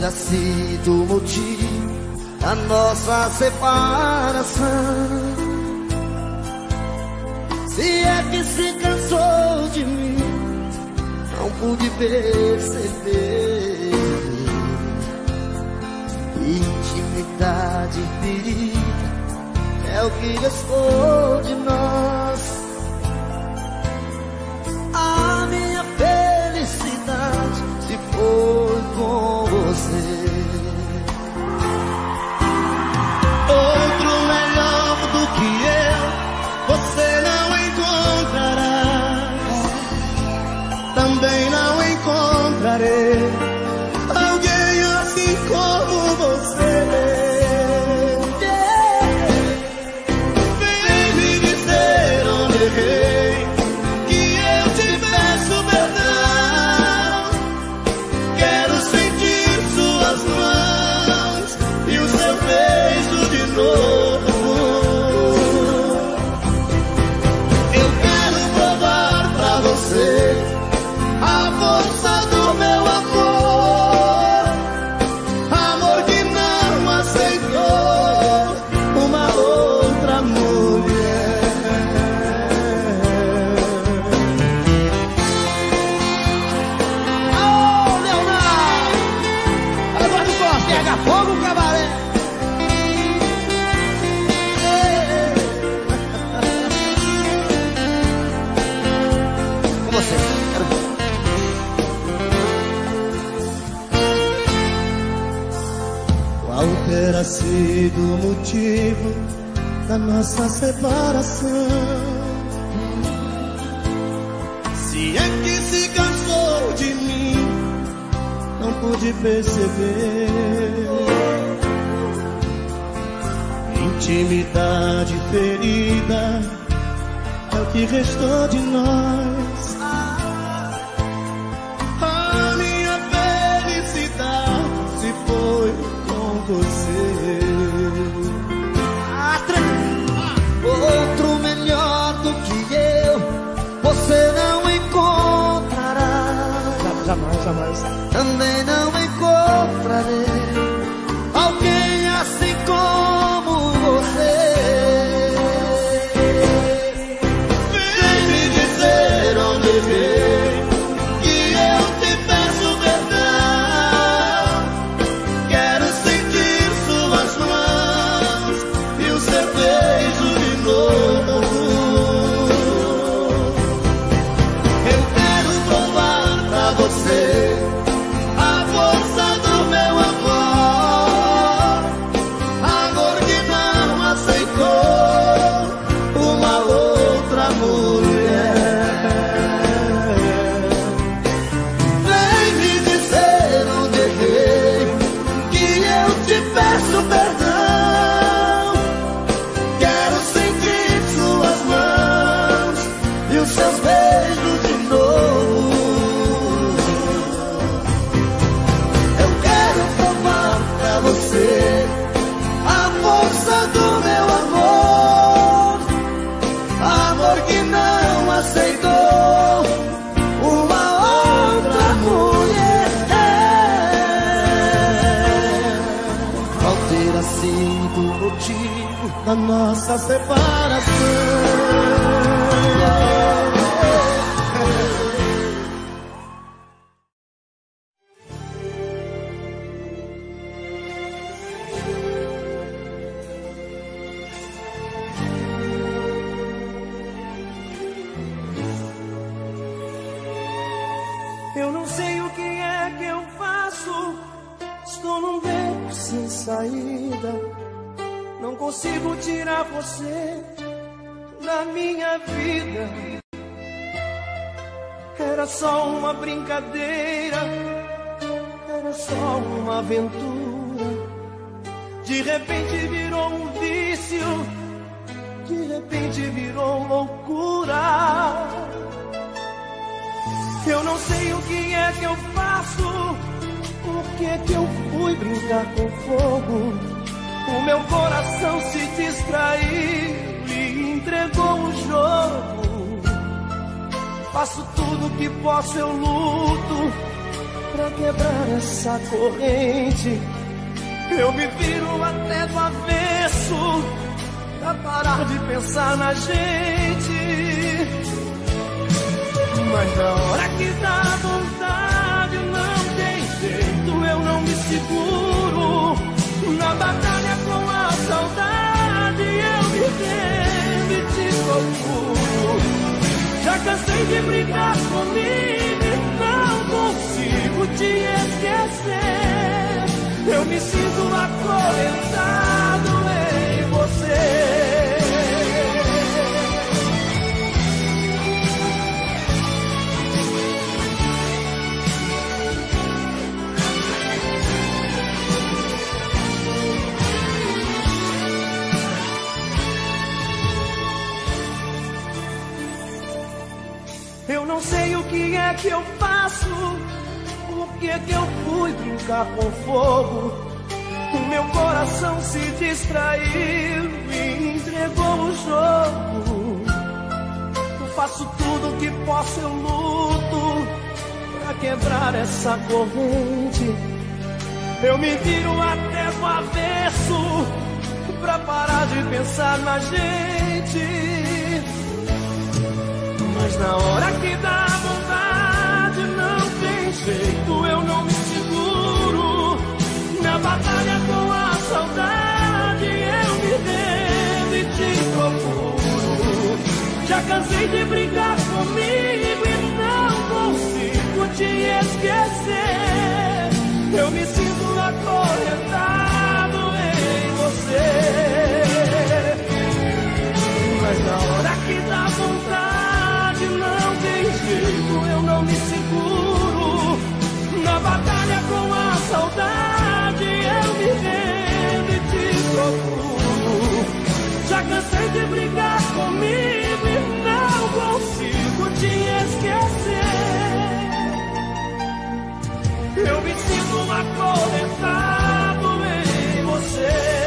terá sido o motivo da nossa separação. Se é que se cansou de mim, não pude perceber. Intimidade ferida é o que restou de nós. A minha felicidade se foi com você. Outro melhor do que eu você não encontrará. Também não encontrarei alguém assim como você. Vem me dizer onde errei, que eu te peço perdão. Quero sentir suas mãos e o seu beijo de novo. Eu quero provar pra você a força do meu amor, amor que não aceitou uma outra mulher. Ô, Leonardo! Eduardo Costa, pega fogo, cabaré! Com você, quero ver. Qual terá sido o motivo da nossa separação? Se é que se cansou de mim, não pude perceber. Intimidade ferida é o que restou de nós. A minha felicidade se foi com você. Outro melhor do que eu você não encontrará. Jamais, jamais. Também não encontrarei alguém assim como você. Vem me dizer onde errei, que eu te peço perdão. Quero sentir suas mãos e o seu beijo de novo. Eu quero provar pra você a força do meu amor, amor que não aceitou uma outra mulher. Vem me dizer onde errei, que eu te peço perdão. Quero sentir suas mãos e os seus beijos de novo. Eu quero provar pra você a força do meu amor, amor que não aceitou uma outra mulher. Qual terá sido o motivo da nossa separação? Eu não sei o que é que eu faço. Estou num beco sem saída. Não consigo tirar você da minha vida. Era só uma brincadeira, era só uma aventura. De repente virou um vício, de repente virou loucura. Eu não sei o que é que eu faço. Por que que eu fui brincar com fogo? O meu coração se distraiu e entregou o jogo. Faço tudo que posso, eu luto pra quebrar essa corrente. Eu me viro até do avesso pra parar de pensar na gente. Mas na hora que dá vontade não tem jeito, eu não me seguro. Na batalha com a saudade eu me rendo e te procuro. Já cansei de brigar comigo e não consigo te esquecer. Eu me sinto acorrentado em você. Eu não sei o que é que eu faço, por que eu fui brincar com fogo. O meu coração se distraiu e entregou o jogo. Eu faço tudo o que posso, eu luto pra quebrar essa corrente. Eu me viro até do avesso pra parar de pensar na gente. Mas na hora que dá vontade não tem jeito, eu não me seguro. Na batalha com a saudade eu me rendo e te procuro. Já cansei de brigar comigo e não consigo te esquecer. Eu me sinto acorrentado em você. Mas na hora que dá vontade não tem jeito, eu não me seguro. Na batalha com a saudade eu me rendo e te procuro. Já cansei de brigar comigo e não consigo te esquecer. Eu me sinto acorrentado em você.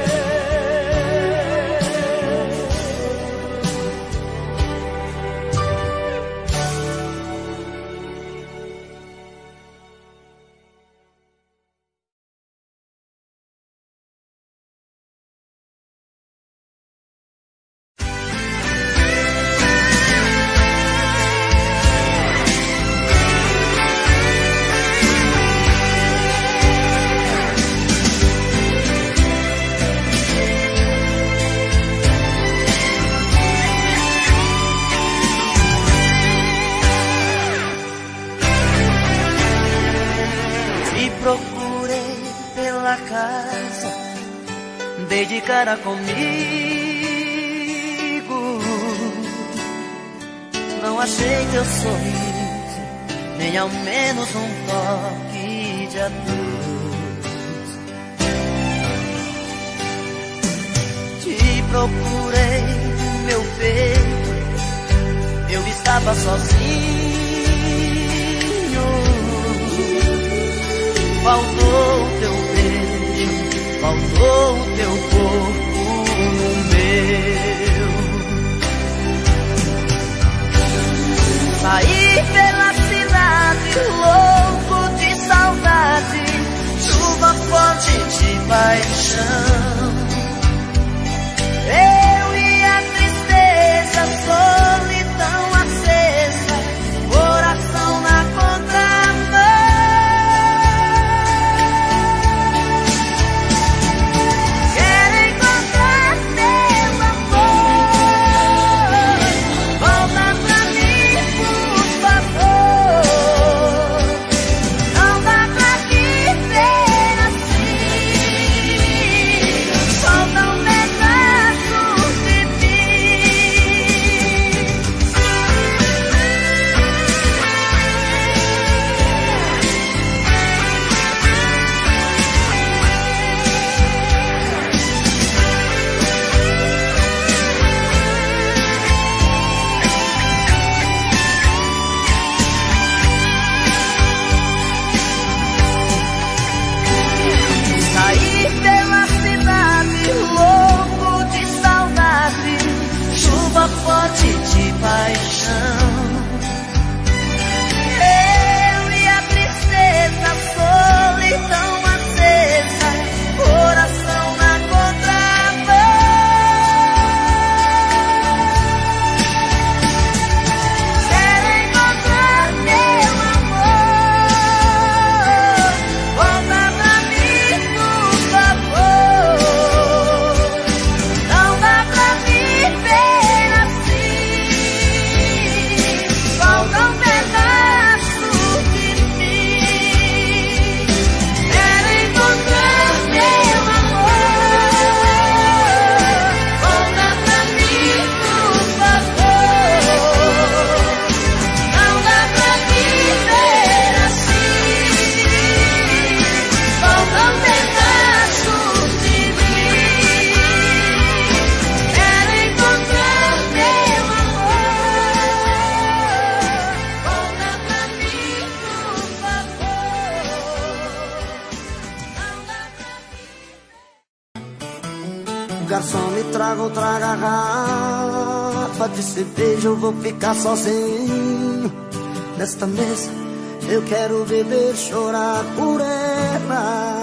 Dei de cara comigo, não achei teu sorriso, nem ao menos um toque de adeus. Te procurei no meu peito, eu estava sozinho. Faltou teu beijo, faltou o teu corpo no meu. Saí pela cidade louco de saudade, chuva forte de paixão. Eu e a tristeza, solidão acesa, coração na contramão. garrafa de cerveja, eu vou ficar sozinho nesta mesa. Eu quero beber, chorar por ela.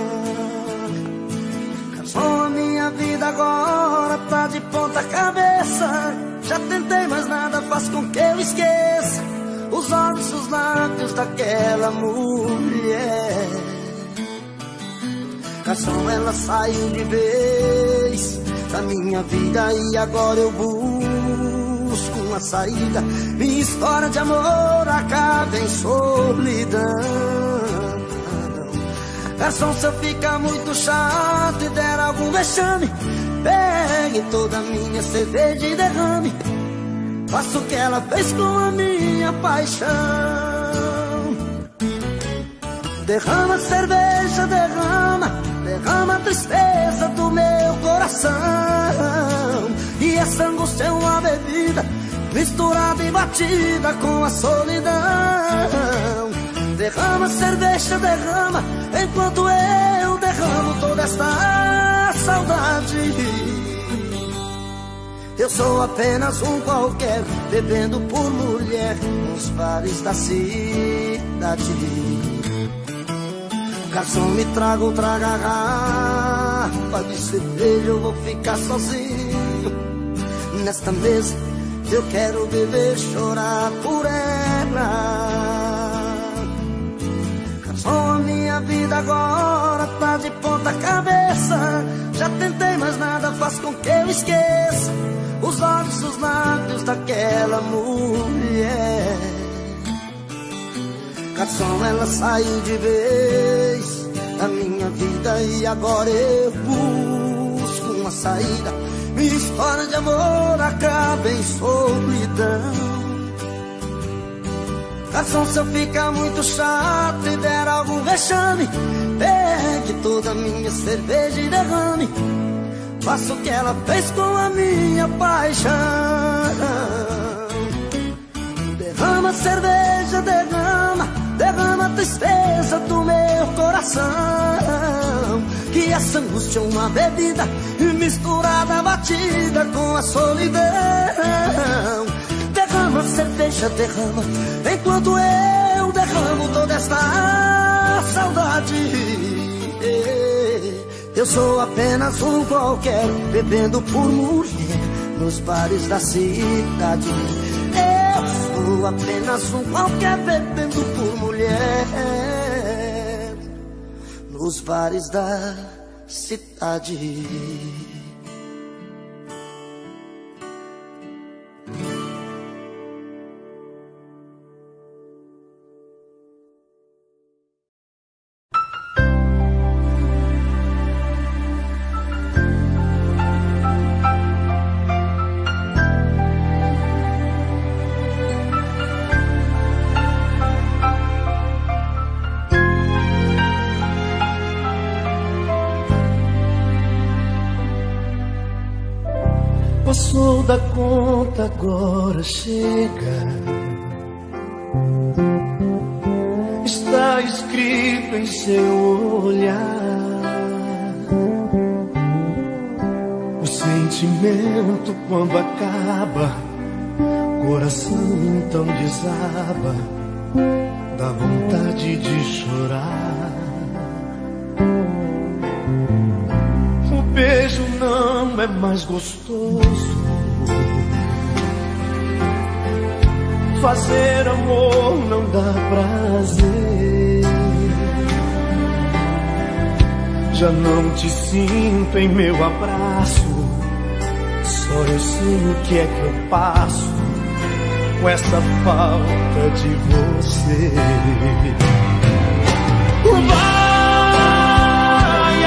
Garçom, a minha vida agora tá de ponta cabeça. Já tentei, mas nada faz com que eu esqueça os olhos, os lábios daquela mulher. Garçom, ela saiu de vez da minha vida e agora eu busco uma saída. Minha história de amor acaba em solidão. Garçom, se eu ficar muito chato e der algum vexame, pegue toda a minha cerveja e derrame. Faça o que ela fez com a minha paixão. Derrama cerveja, derrama, derrama a tristeza do meu coração. E essa angústia é uma bebida misturada e batida com a solidão. Derrama cerveja, derrama, enquanto eu derramo toda esta saudade. Eu sou apenas um qualquer, bebendo por mulher nos bares da cidade. Garçom, me traga outra garrafa de cerveja, eu vou ficar sozinho nesta mesa. Eu quero beber, chorar por ela. Garçom, a minha vida agora tá de ponta cabeça. Já tentei, mas nada faz com que eu esqueça os olhos, os lábios daquela mulher. Garçom, ela saiu de vez da minha vida e agora eu busco uma saída. Minha história de amor acaba em solidão. Garçom, se eu ficar muito chato e der algum vexame, pegue toda a minha cerveja e derrame. Faça o que ela fez com a minha paixão. Derrama cerveja, derrama, derrama a tristeza do meu coração. Que essa angústia é uma bebida misturada, batida com a solidão. Derrama cerveja, derrama, enquanto eu derramo toda esta saudade. Eu sou apenas um qualquer, bebendo por mulher nos bares da cidade. Eu sou apenas um qualquer, bebendo por mulher nos bares da cidade. Passou da conta, agora chega. Está escrito em seu olhar. O sentimento quando acaba, coração então desaba, dá vontade de chorar. O beijo não é mais gostoso, fazer amor não dá prazer. Já não te sinto em meu abraço, só eu sei o que é que eu passo com essa falta de você. Vai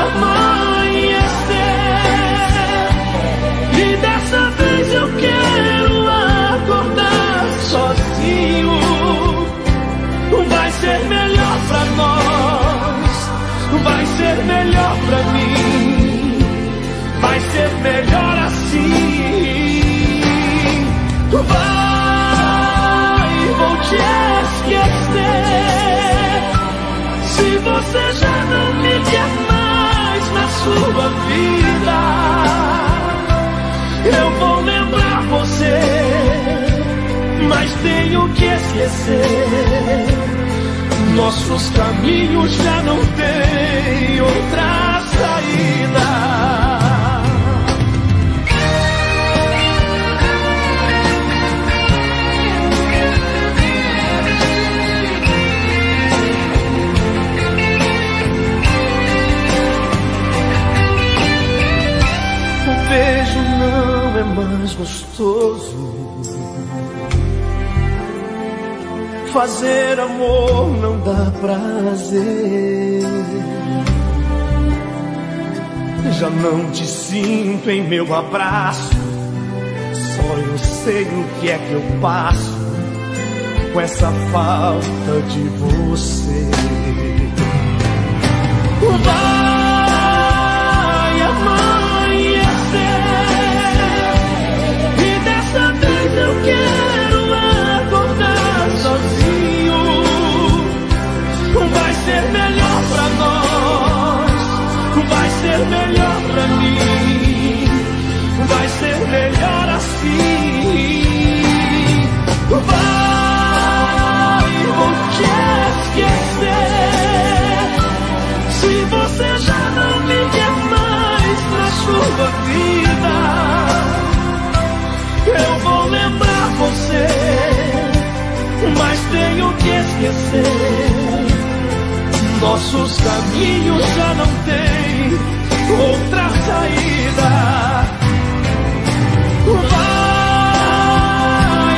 amanhecer e dessa vez eu quero acordar sozinho. Vai ser melhor pra nós, vai ser melhor pra mim, vai ser melhor assim. Vou te esquecer se você já não me quer mais na sua vida. tenho que esquecer. Nossos caminhos já não têm outra saída. O beijo não é mais gostoso. Fazer amor não dá prazer. Já não te sinto em meu abraço. Só eu sei o que é que eu passo com essa falta de você. Vai amanhecer e dessa vez eu quero acordar sozinho. Vai ser melhor pra nós, vai ser melhor pra mim, vai ser melhor assim. Vai, vou te esquecer. Se você já não me quer mais na sua vida, eu vou lembrar você, mas tenho que esquecer. Nossos caminhos já não têm outra saída. Vai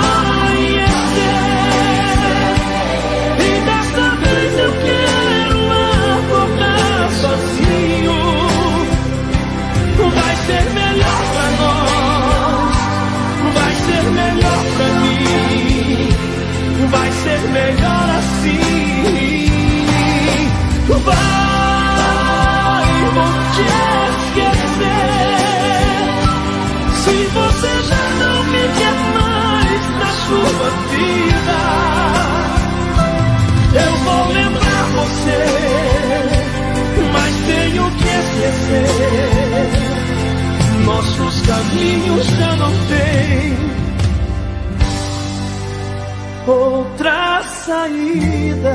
amanhecer e desta vez eu quero acordar sozinho. Vai ser melhor pra nós, vai ser melhor pra mim, vai ser melhor assim. Vai, vou te esquecer. Se você já não me quer mais na sua vida, eu vou lembrar você, mas tenho que esquecer. Nossos caminhos já não têm outra saída.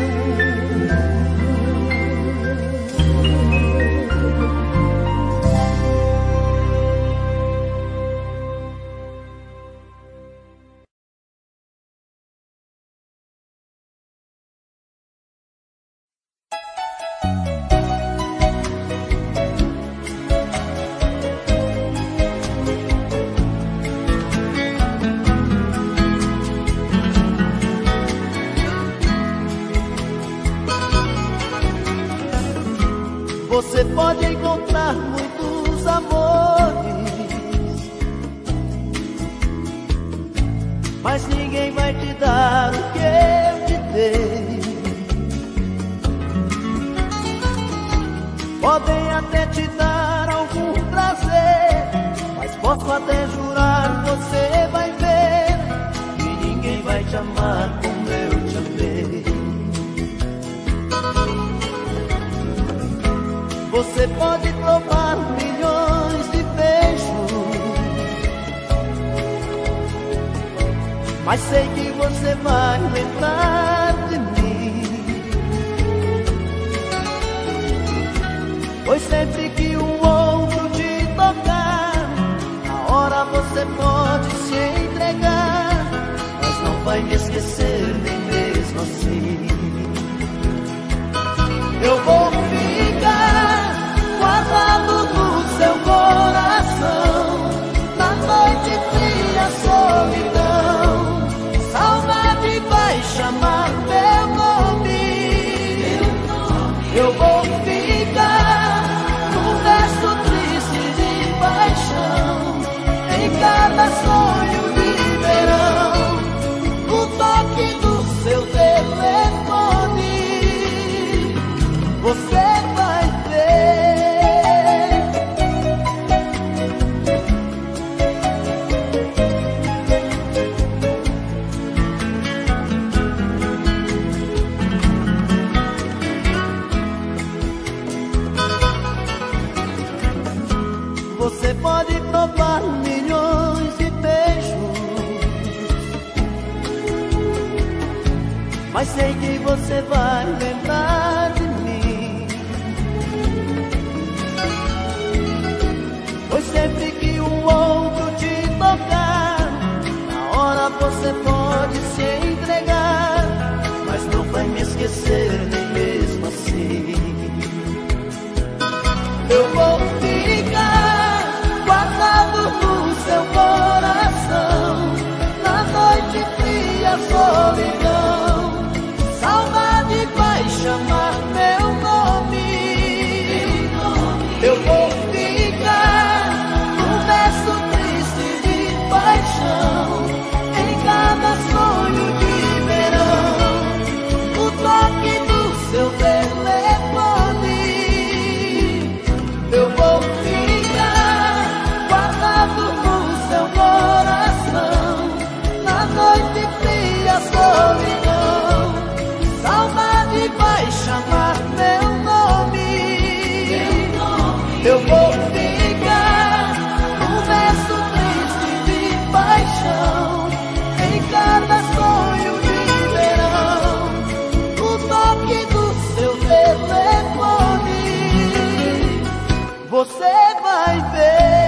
Você pode encontrar muitos amores, mas ninguém vai te dar o que eu te dei. Podem até te dar algum prazer, mas posso até jurar, você vai ver que ninguém vai te amar como eu te amei. Você pode provar milhões de beijos, mas sei que você vai lembrar de mim. Pois sempre que um outro te tocar, na hora você pode se entregar, mas não vai me esquecer nem mesmo assim. Eu vou ficar guardado no seu coração, na noite fria, solidão. Saudade vai chamar meu nome. Eu vou ficar num verso triste de paixão, em cada mas sei que você vai lembrar de mim. Pois sempre que um outro te tocar, na hora você pode se entregar, mas não vai me esquecer nem mesmo assim. Eu vou ficar guardado no seu coração, na noite fria, solidão. Saudade vai chamar meu nome. Eu vou ficar num verso triste de paixão, em cada sonho de verão, o toque do seu telefone. Eu vou ficar guardado no seu coração, na noite fria, solidão. Saudade vai chamar meu nome. Eu vou ficar num verso triste de paixão, em cada sonho de verão, o toque do seu telefone. Você vai ver.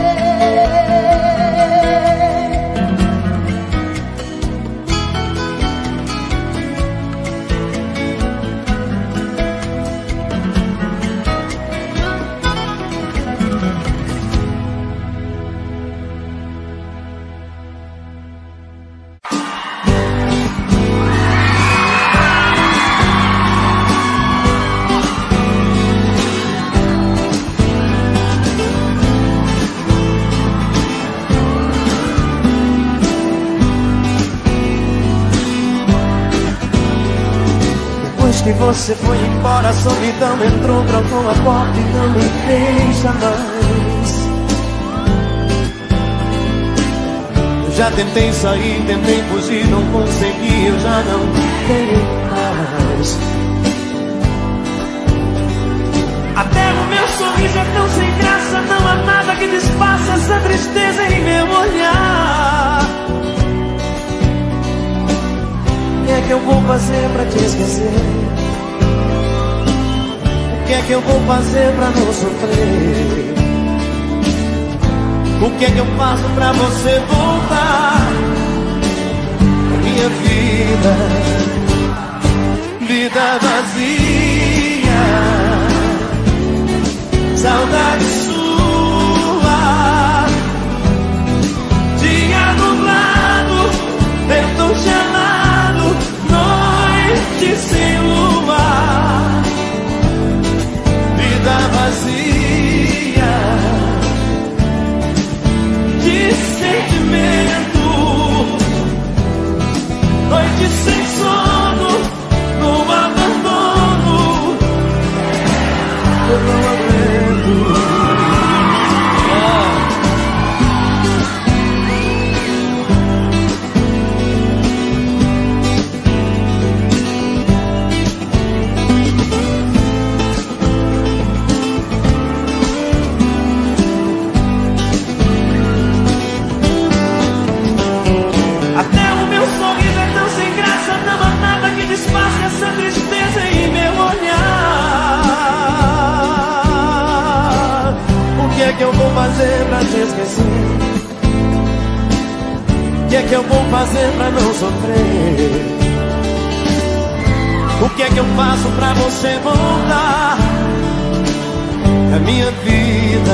Depois que você foi embora, a solidão entrou, trancou a porta e não me deixa mais. Eu já tentei sair, tentei fugir, não consegui, eu já não tenho mais. Até o meu sorriso é tão sem graça, não há nada que desfaça essa tristeza em meu olhar. O que é que eu vou fazer pra te esquecer? O que é que eu vou fazer pra não sofrer? O que é que eu faço pra você voltar? Minha vida, vida vazia, saudade sua. Dia nublado, vento gelado, noite sem lua, vida vazia de sentimento, noite sem sono, no abandono. Eu não aguento. Desfaça essa tristeza em meu olhar. O que é que eu vou fazer pra te esquecer? O que é que eu vou fazer pra não sofrer? O que é que eu faço pra você voltar? A minha vida,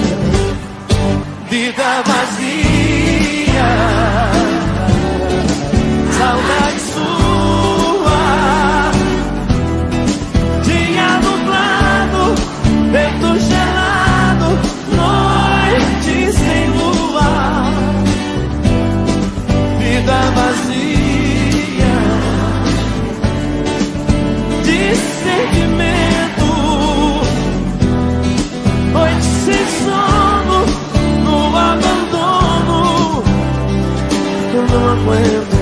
vida vazia, saudade sua. Vento gelado, noite sem lua, vida vazia de sentimento, noite sem sono, no abandono. Eu não aguento.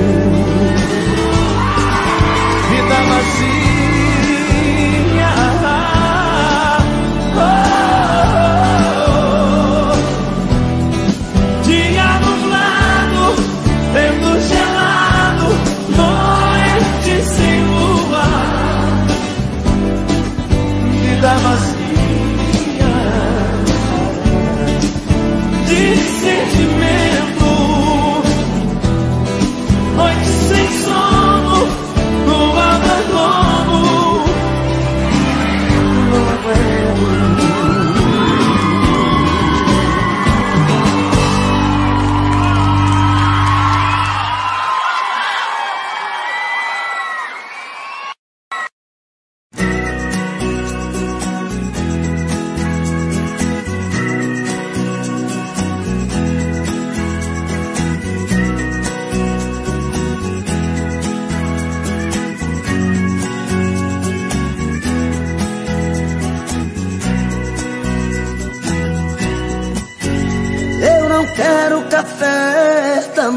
Vida vazia. Gelado, vento gelado, noite sem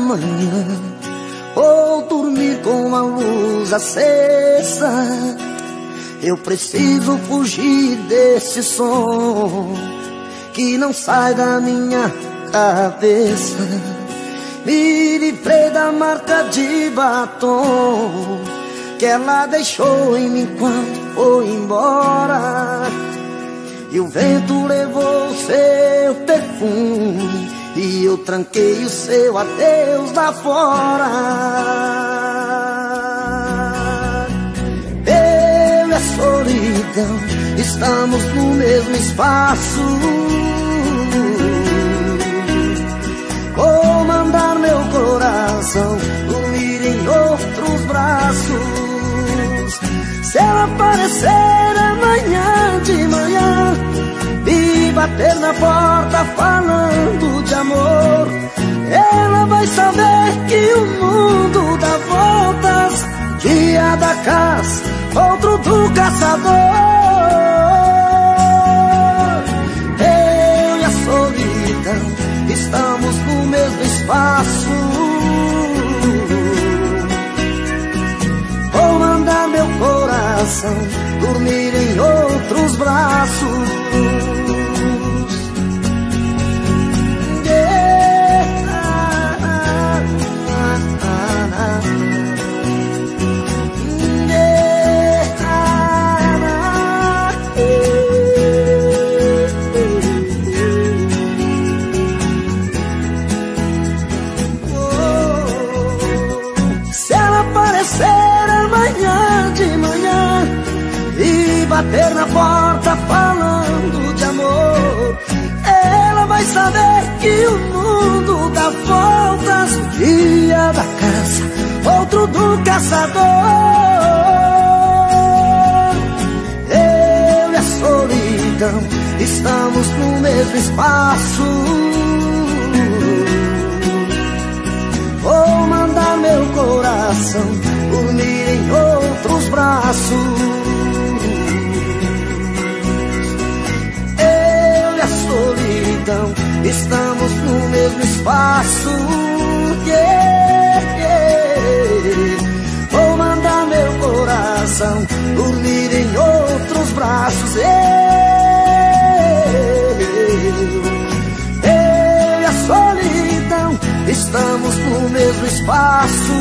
manhã, ou dormir com a luz acesa. Eu preciso fugir desse som que não sai da minha cabeça. Me livrei da marca de batom que ela deixou em mim quando foi embora. E o vento levou seu perfume e eu tranquei o seu adeus lá fora. Eu e a solidão estamos no mesmo espaço. Vou mandar meu coração dormir em outros braços. Se ela aparecer amanhã de manhã e bater na porta falando de amor, ela vai saber que o mundo dá voltas. Dia da caça, outro do caçador. Eu e a solidão estamos no mesmo espaço. Vou mandar meu coração dormir em outros braços. Bater na porta falando de amor, ela vai saber que o mundo dá voltas. Um dia da caça, outro do caçador. Eu e a solidão estamos no mesmo espaço. Vou mandar meu coração dormir em outros braços. Solidão, estamos no mesmo espaço. Yeah, yeah. Vou mandar meu coração dormir em outros braços. Eu e a solidão estamos no mesmo espaço.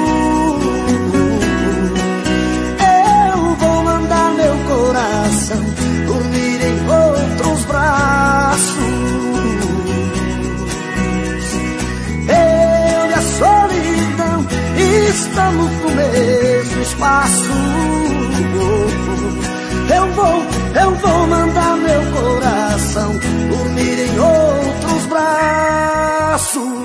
Eu vou mandar meu coração dormir em outros braços. Eu e a solidão estamos no mesmo espaço. Eu vou mandar meu coração dormir em outros braços.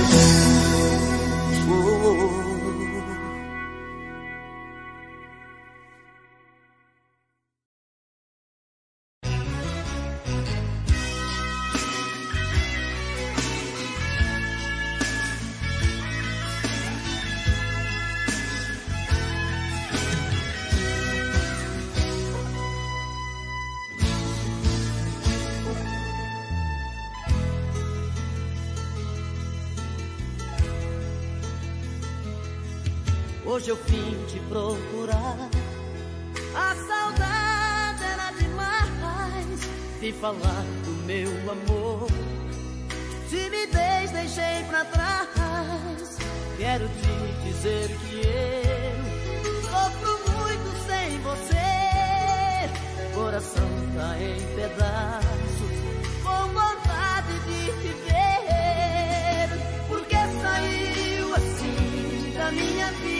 Hoje eu vim te procurar, a saudade era demais. Vim falar do meu amor, timidez deixei pra trás. Quero te dizer que eu sofro muito sem você. Coração tá em pedaços, com vontade de te ver. Porque saiu assim da minha vida,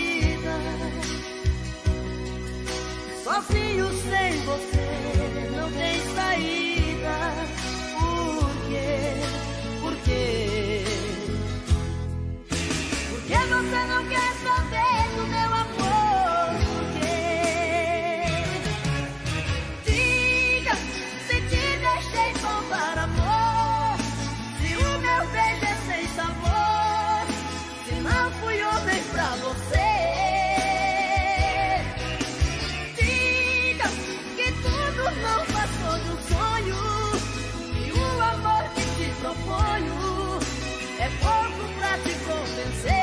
sozinho sem você, não tem saída. Por quê? Por quê? Por que você não quer saber do meu amor? Por quê? Diga se te deixei faltar amor, se o meu beijo é sem sabor, se não fui homem pra você. Não passou de um sonho, e o amor que te proponho é pouco pra te convencer.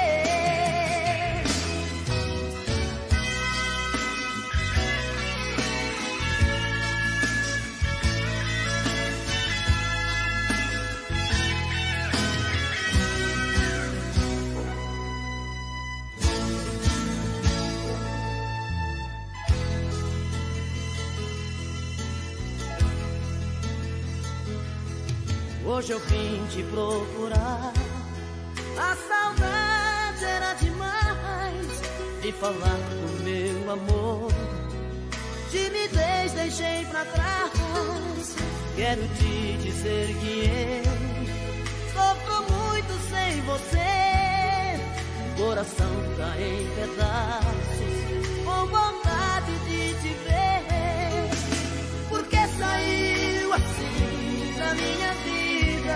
Hoje eu vim te procurar. A saudade era demais de falar do meu amor. Timidez deixei pra trás. Quero te dizer que eu sofro muito sem você. Coração tá em pedaços, com vontade de te ver. Por que saiu assim da minha vida?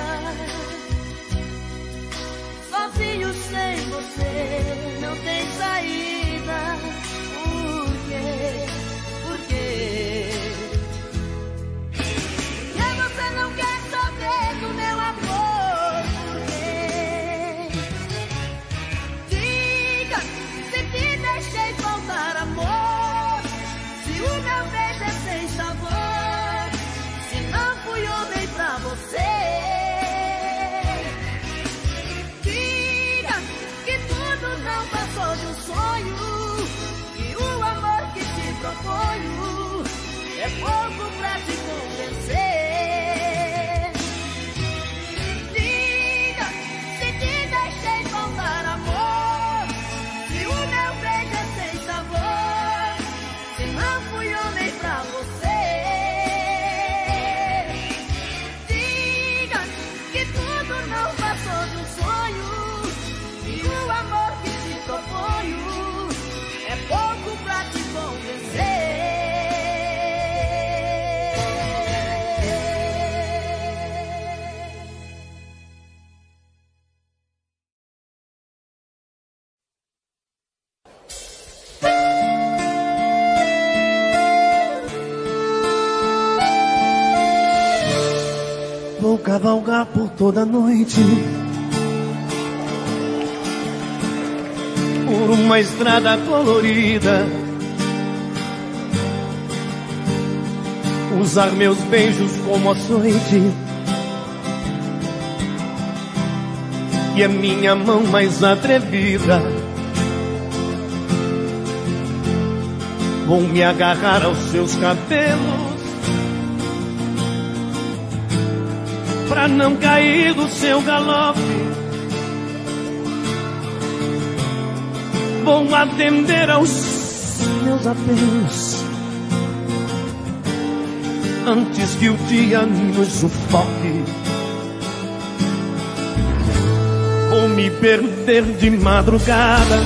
Sozinho sem você não tem saída. Por quê? Por quê? Que você não quer saber do meu amor? Por quê? Diga se te deixei faltar amor, se o meu beijo é sem sabor, se não fui homem pra você. Não passou de um sonho, e o amor que te proponho é pouco pra te convencer. Diga se te deixei faltar amor, se o meu beijo é sem sabor, se não fui homem pra você. Diga que tudo não passou de um sonho, e o amor que te proponho é pouco pra te convencer. Vou cavalgar por toda a noite, por uma estrada colorida, usar meus beijos como açoite e a minha mão mais atrevida. Vou me agarrar aos seus cabelos pra não cair do seu galope. Vou atender aos meus apelos antes que o dia nos sufoque. Vou me perder de madrugada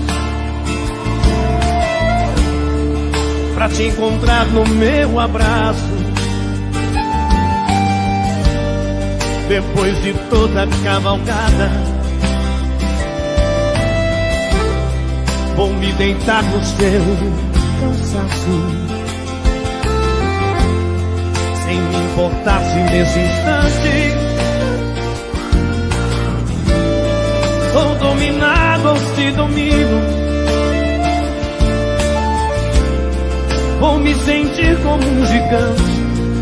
pra te encontrar no meu abraço. Depois de toda a cavalgada, vou me deitar no seu cansaço, sem me importar se nesse instante sou dominado ou se domino. Vou me sentir como um gigante,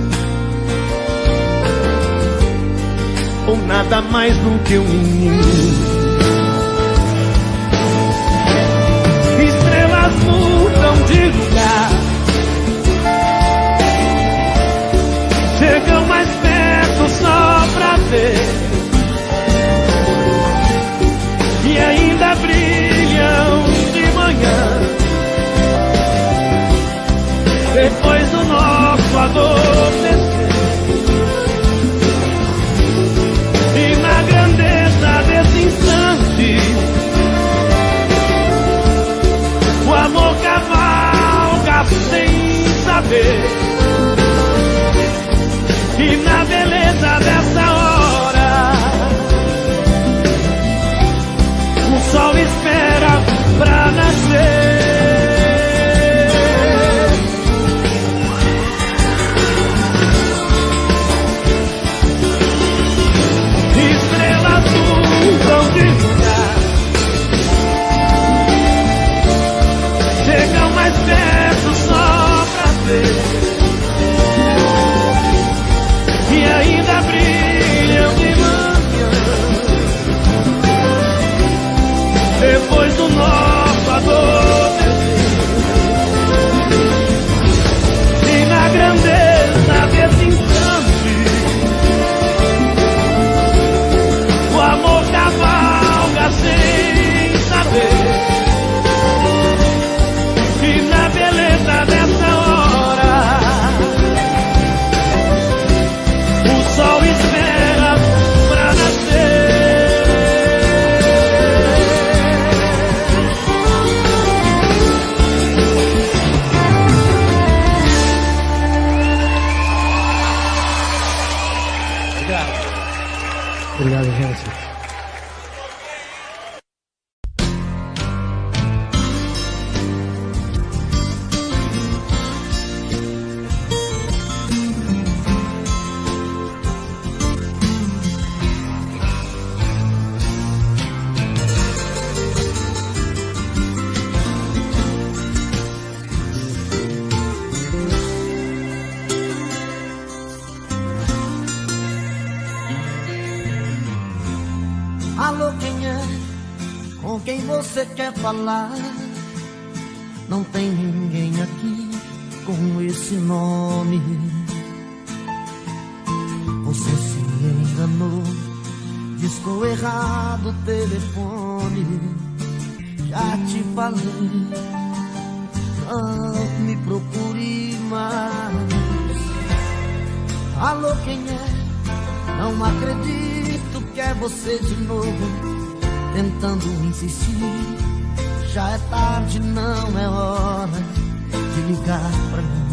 ou nada mais do que um menino. Estrelas mudam de lugar, chegam mais perto só pra ver, e ainda brilham de manhã, depois do nosso adormecer. E na grandeza desse instante, o amor cavalga sem saber. E na beleza dessa hora, o sol espera pra nascer. com quem você quer falar. Não tem ninguém aqui com esse nome. Você se enganou, discou errado o telefone. Já te falei, não me procure mais. Alô, quem é? Não acredito que é você de novo, tentando insistir. Já é tarde, não é hora de ligar pra mim.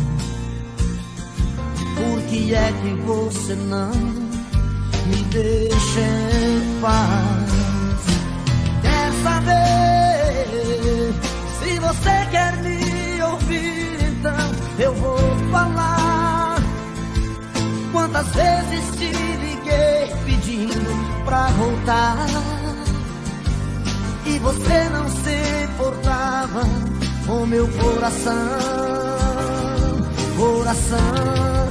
Por que é que você não me deixa em paz? Quer saber? Se você quer me ouvir, então eu vou falar. Quantas vezes te liguei pedindo pra voltar e você não se importava com meu coração. Coração,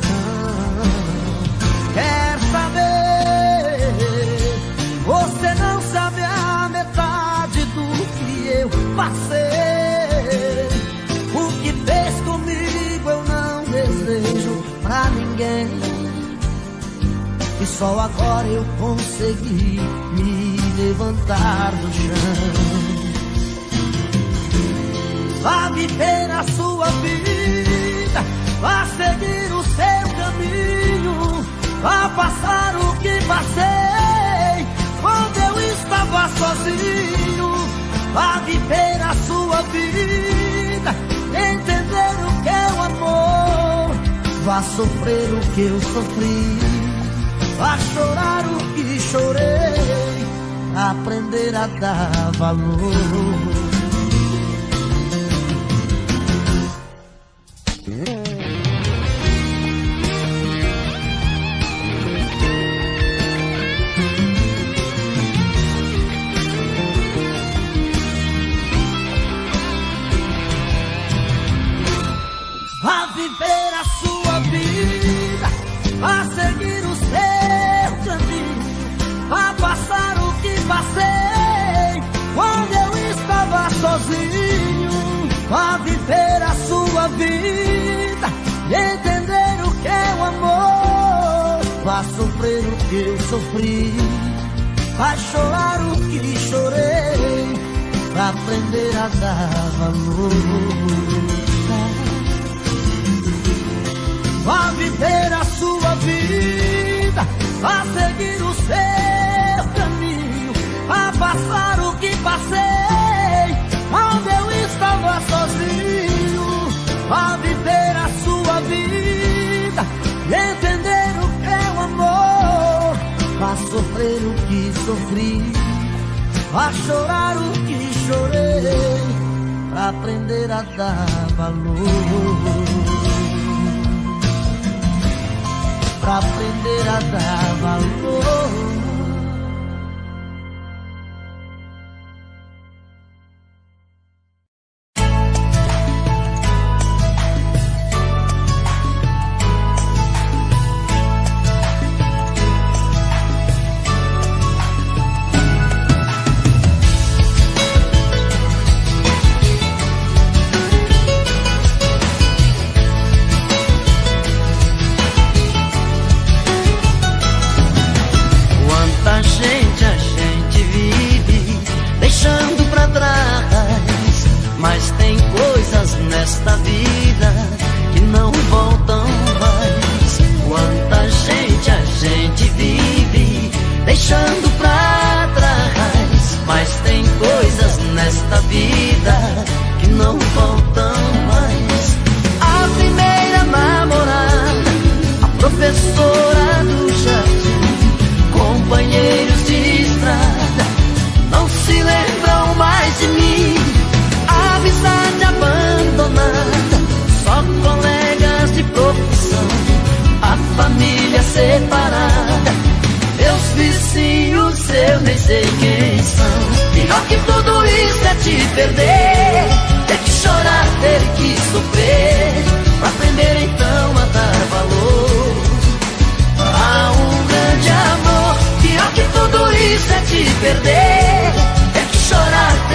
quer saber? Você não sabe a metade do que eu passei. O que fez comigo eu não desejo pra ninguém. E só agora eu consegui me levantar do chão. Vá viver a sua vida, vá seguir o seu caminho, vá passar o que passei quando eu estava sozinho. Vá viver a sua vida, entender o que é o amor, vá sofrer o que eu sofri, vá chorar o que chorei, aprender a dar valor. Vá viver a sua vida, vá seguir o seu caminho, vá passar o que passei quando eu estava sozinho. Vá viver a sua vida e entender o que é o amor, vá sofrer o que eu sofri, vá chorar o que chorei, vá aprender a dar valor. Vá viver a sua vida, vá seguir o seu caminho, vá passar o que passei quando eu estava sozinho. Vá viver a sua vida e entender o que é o amor, vá sofrer o que sofri, vá chorar o que chorei, pra aprender a dar valor. Pra aprender a dar valor. Nesta vida que não voltam mais. Quanta gente a gente vive deixando pra trás, mas tem coisas nesta vida que não voltam mais. A primeira namorada, a professora do jardim, companheiros de estrada, não se lembram mais de mim. A amizade abandonada, só colegas de profissão, a família separada, meus vizinhos eu nem sei quem são. Pior que tudo isso é te perder, ter que chorar, ter que sofrer, pra aprender então a dar valor a um grande amor. Pior que tudo isso é te perder, ter que chorar,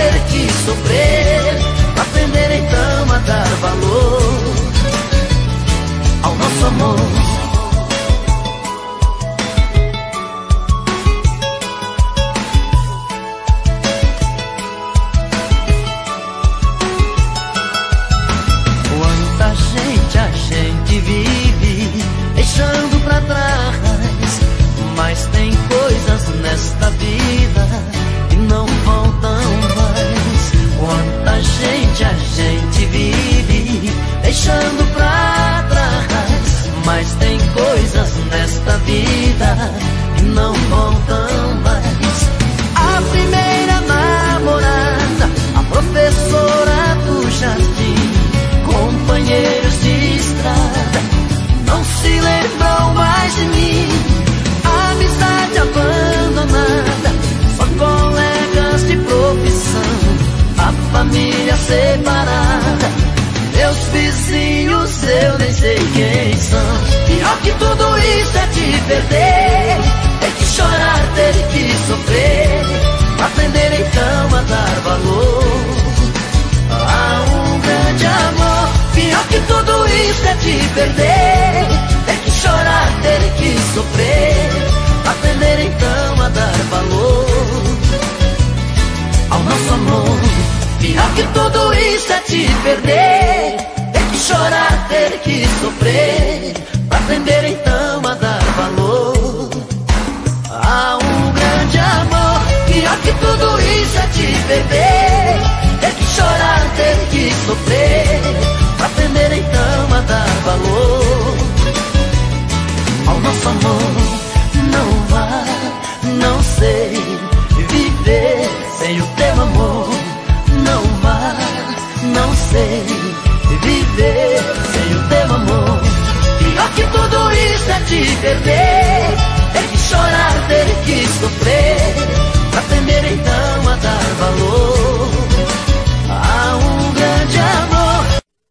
separar. Meus vizinhos eu nem sei quem são. Pior que tudo isso é te perder. Ter que chorar, ter que sofrer, aprender então a dar valor a um grande amor. Pior que tudo isso é te perder. Ter que chorar, ter que sofrer, aprender então a dar valor ao nosso amor. Pior que tudo isso é te perder. Ter que chorar, ter que sofrer, aprender então a dar valor a um grande amor. Pior que tudo isso é te perder. Ter que chorar, ter que sofrer, aprender então a dar valor ao nosso amor. Não vá, não sei viver sem o teu amor. Não vá, não sei viver sem o teu amor. Pior que tudo isso é te perder. Ter que chorar, ter que sofrer, aprender então a dar valor a um grande amor.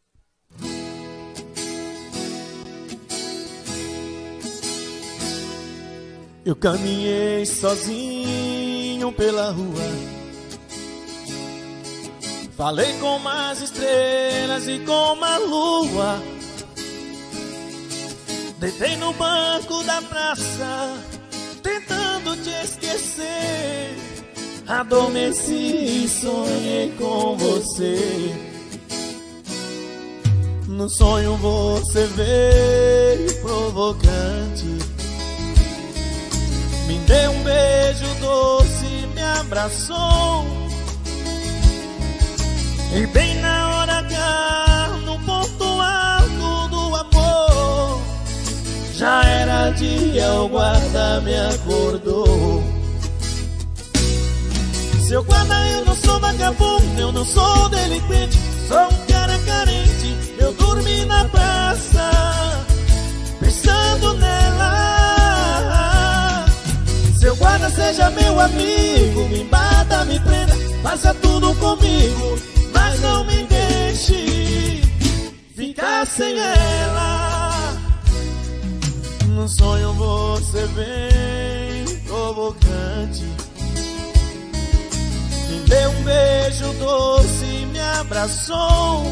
Eu caminhei sozinho pela rua, falei com as estrelas e com a lua. Deitei no banco da praça, tentando te esquecer. Adormeci e sonhei com você. No sonho você veio provocante, me deu um beijo doce, me abraçou. E bem na hora H, no ponto alto do amor, já era dia, o guarda me acordou. Seu guarda, eu não sou vagabundo, eu não sou delinquente, sou um cara carente. Eu dormi na praça, pensando nela. Seu guarda, seja meu amigo, me bata, me prenda, faça tudo comigo, mas não me deixe ficar sem ela. No sonho você vem provocante, me deu um beijo doce, me abraçou.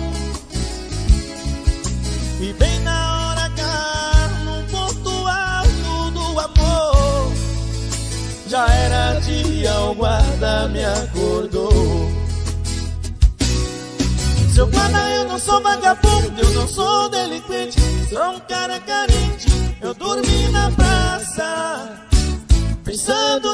E bem na hora H, no ponto alto do amor, já era dia, o guarda me acordou. Seu guarda, eu não sou vagabundo, eu não sou delinquente, sou um cara carente. Eu dormi na praça, pensando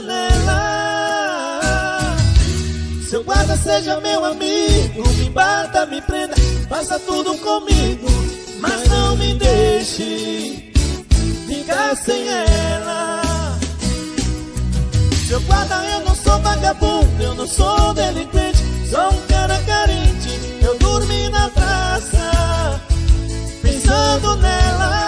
nela. Seu guarda, seja meu amigo, me bata, me prenda, faça tudo comigo, mas não me deixe ficar sem ela. Seu guarda, eu não sou vagabundo, eu não sou delinquente, sou um cara carente. Eu dormi na praça, pensando nela.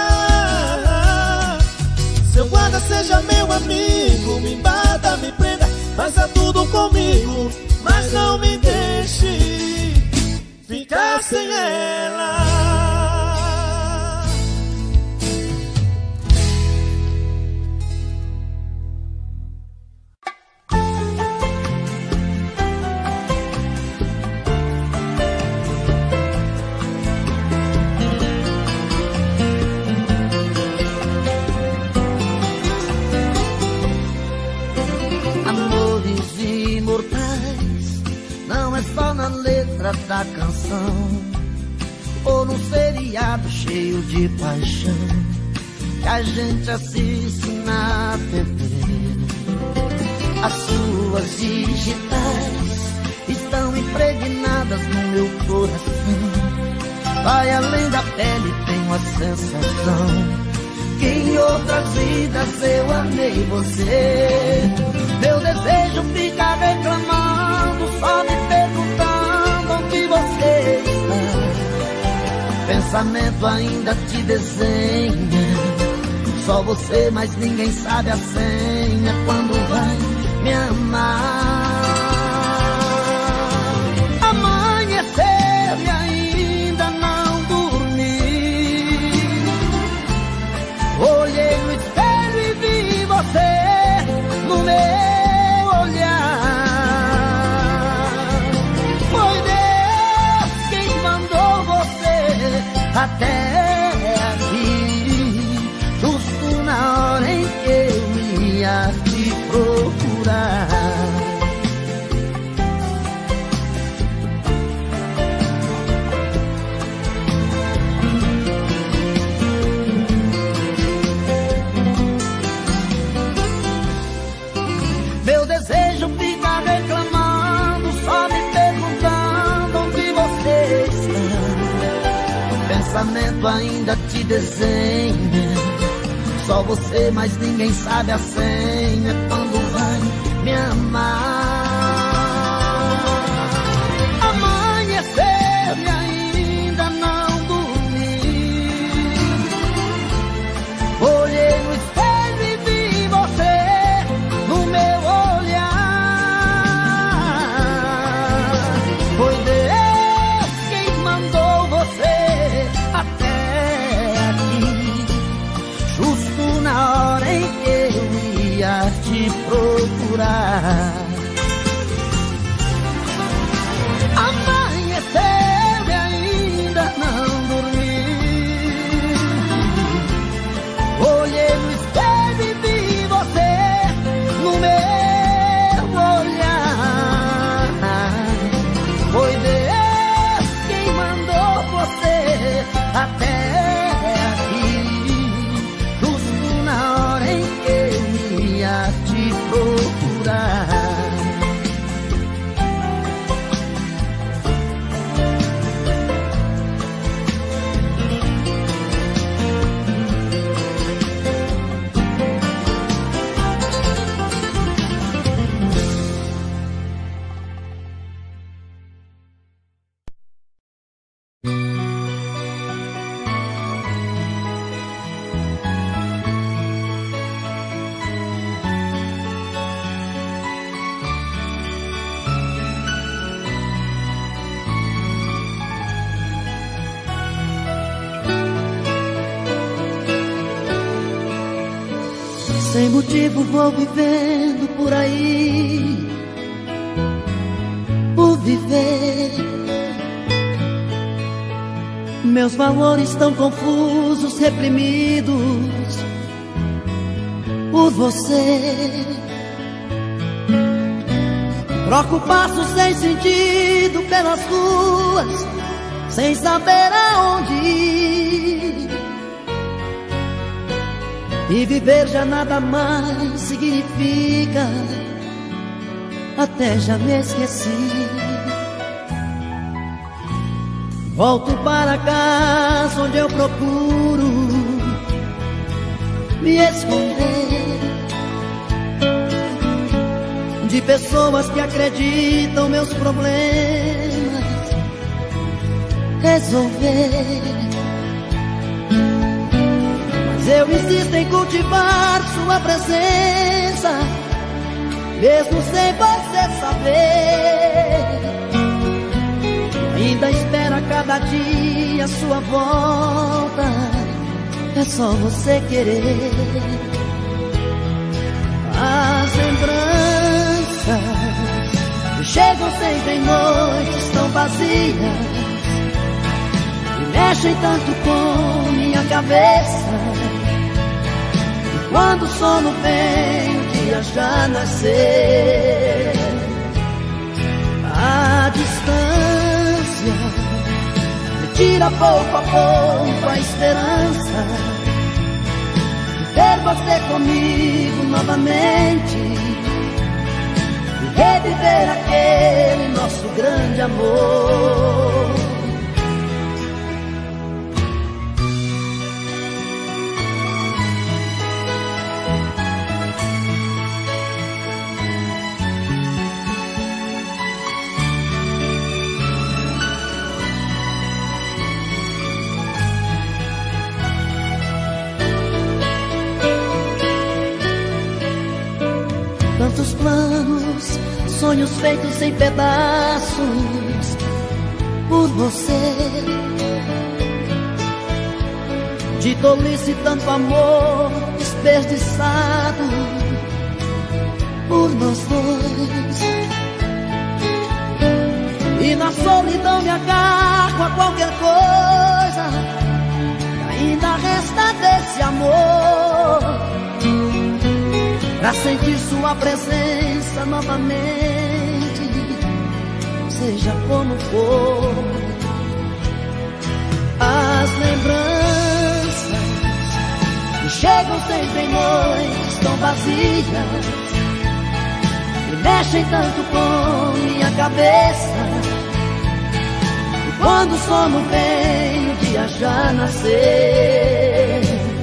Seu guarda, seja meu amigo, me bata, me prenda, faça tudo comigo, mas não me deixe ficar sem ela. Da canção, ou num feriado cheio de paixão que a gente assiste na TV. As suas digitais estão impregnadas no meu coração. Vai além da pele, tenho a sensação que em outras vidas eu amei você. Meu desejo fica reclamando, só me perguntando onde você está. Pensamento ainda te desenha, só você, mas ninguém sabe a senha. Quando vai me amar, amanhecer pensamento ainda te desenha. Só você, mas ninguém sabe a senha. Quando vai me amar, amanheceu e ainda não dormi. Olhei no espelho e vi você no meu olhar. Foi Deus quem mandou você até aqui, justo na hora em que eu ia te procurar. Amanheceu e ainda não dormi. Olhei no espelho e vi você no meu olhar. Foi Deus quem mandou você até aqui, justo na hora em que eu ia te procurar. Sem motivo vou vivendo por aí, por viver. Meus valores tão confusos, reprimidos por você. Troco passos sem sentido pelas ruas, sem saber aonde ir. E viver já nada mais significa, até já me esqueci. Volto para casa onde eu procuro me esconder de pessoas que acreditam meus problemas resolver. Eu insisto em cultivar sua presença, mesmo sem você saber. Ainda espero a cada dia sua volta, é só você querer. As lembranças chegam sempre em noites tão vazias e mexem tanto com minha cabeça. Quando o sono vem, o dia já nasceu. A distância me tira pouco a pouco a esperança de ter você comigo novamente e reviver aquele nosso grande amor. Tantos planos, sonhos feitos em pedaços por você. De tolice tanto amor desperdiçado por nós dois. E na solidão me agarro a qualquer coisa que ainda resta desse amor, pra sentir sua presença novamente, seja como for. As lembranças que chegam sempre em noites tão vazias e mexem tanto com minha cabeça. E quando o sono vem, o dia dia já nascer.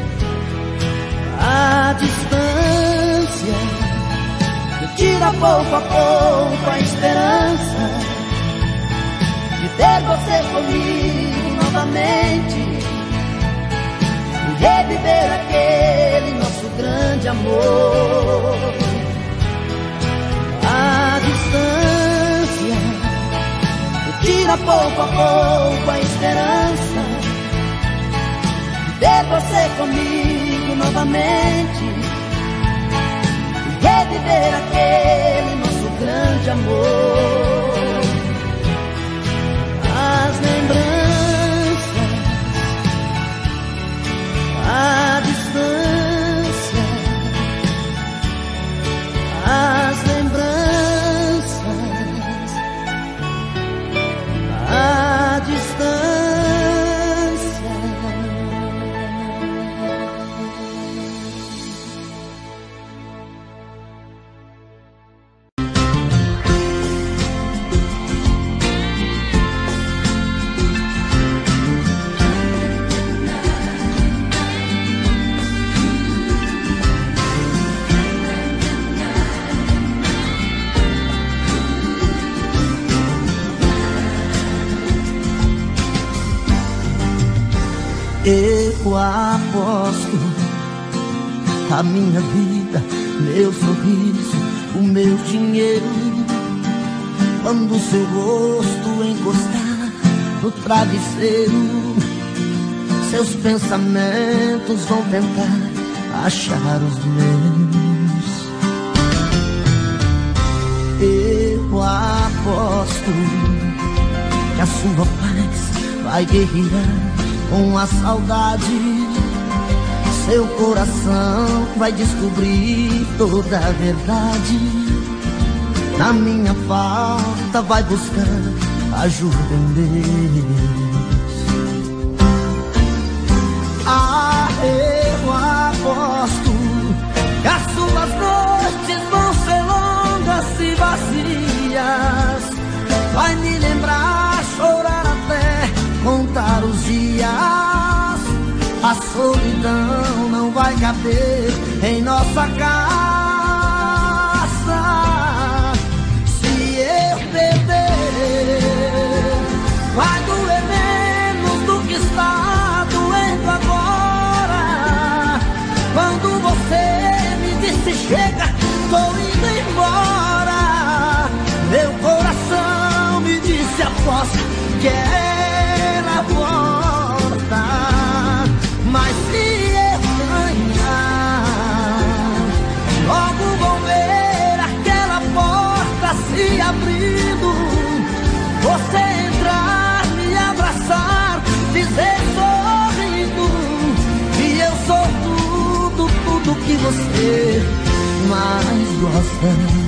A distância me tira pouco a pouco a esperança de ter você comigo novamente e reviver aquele nosso grande amor. A distância me tira pouco a pouco a esperança de ter você comigo novamente e reviver aquele nosso grande amor. As lembranças, a distância, as lembranças, a distância. Eu aposto a minha vida, meu sorriso, o meu dinheiro, quando seu rosto encostar no travesseiro, seus pensamentos vão tentar achar os meus. Eu aposto que a sua paz vai guerrear com a saudade, seu coração vai descobrir toda a verdade. Na minha falta vai buscar ajuda em Deus. Ah, eu aposto que as suas noites vão ser longas e vazias, vai me lembrar, chorar até contar os dias. A solidão não vai caber em nossa casa. Se eu perder, vai doer menos do que está doendo agora. Quando você me disse chega, tô indo embora, meu coração me disse aposta que ela volta. Mas se eu ganhar, logo vou ver aquela porta se abrindo, você entrar, me abraçar, dizer sorrindo que eu sou tudo, tudo que você mais gosta.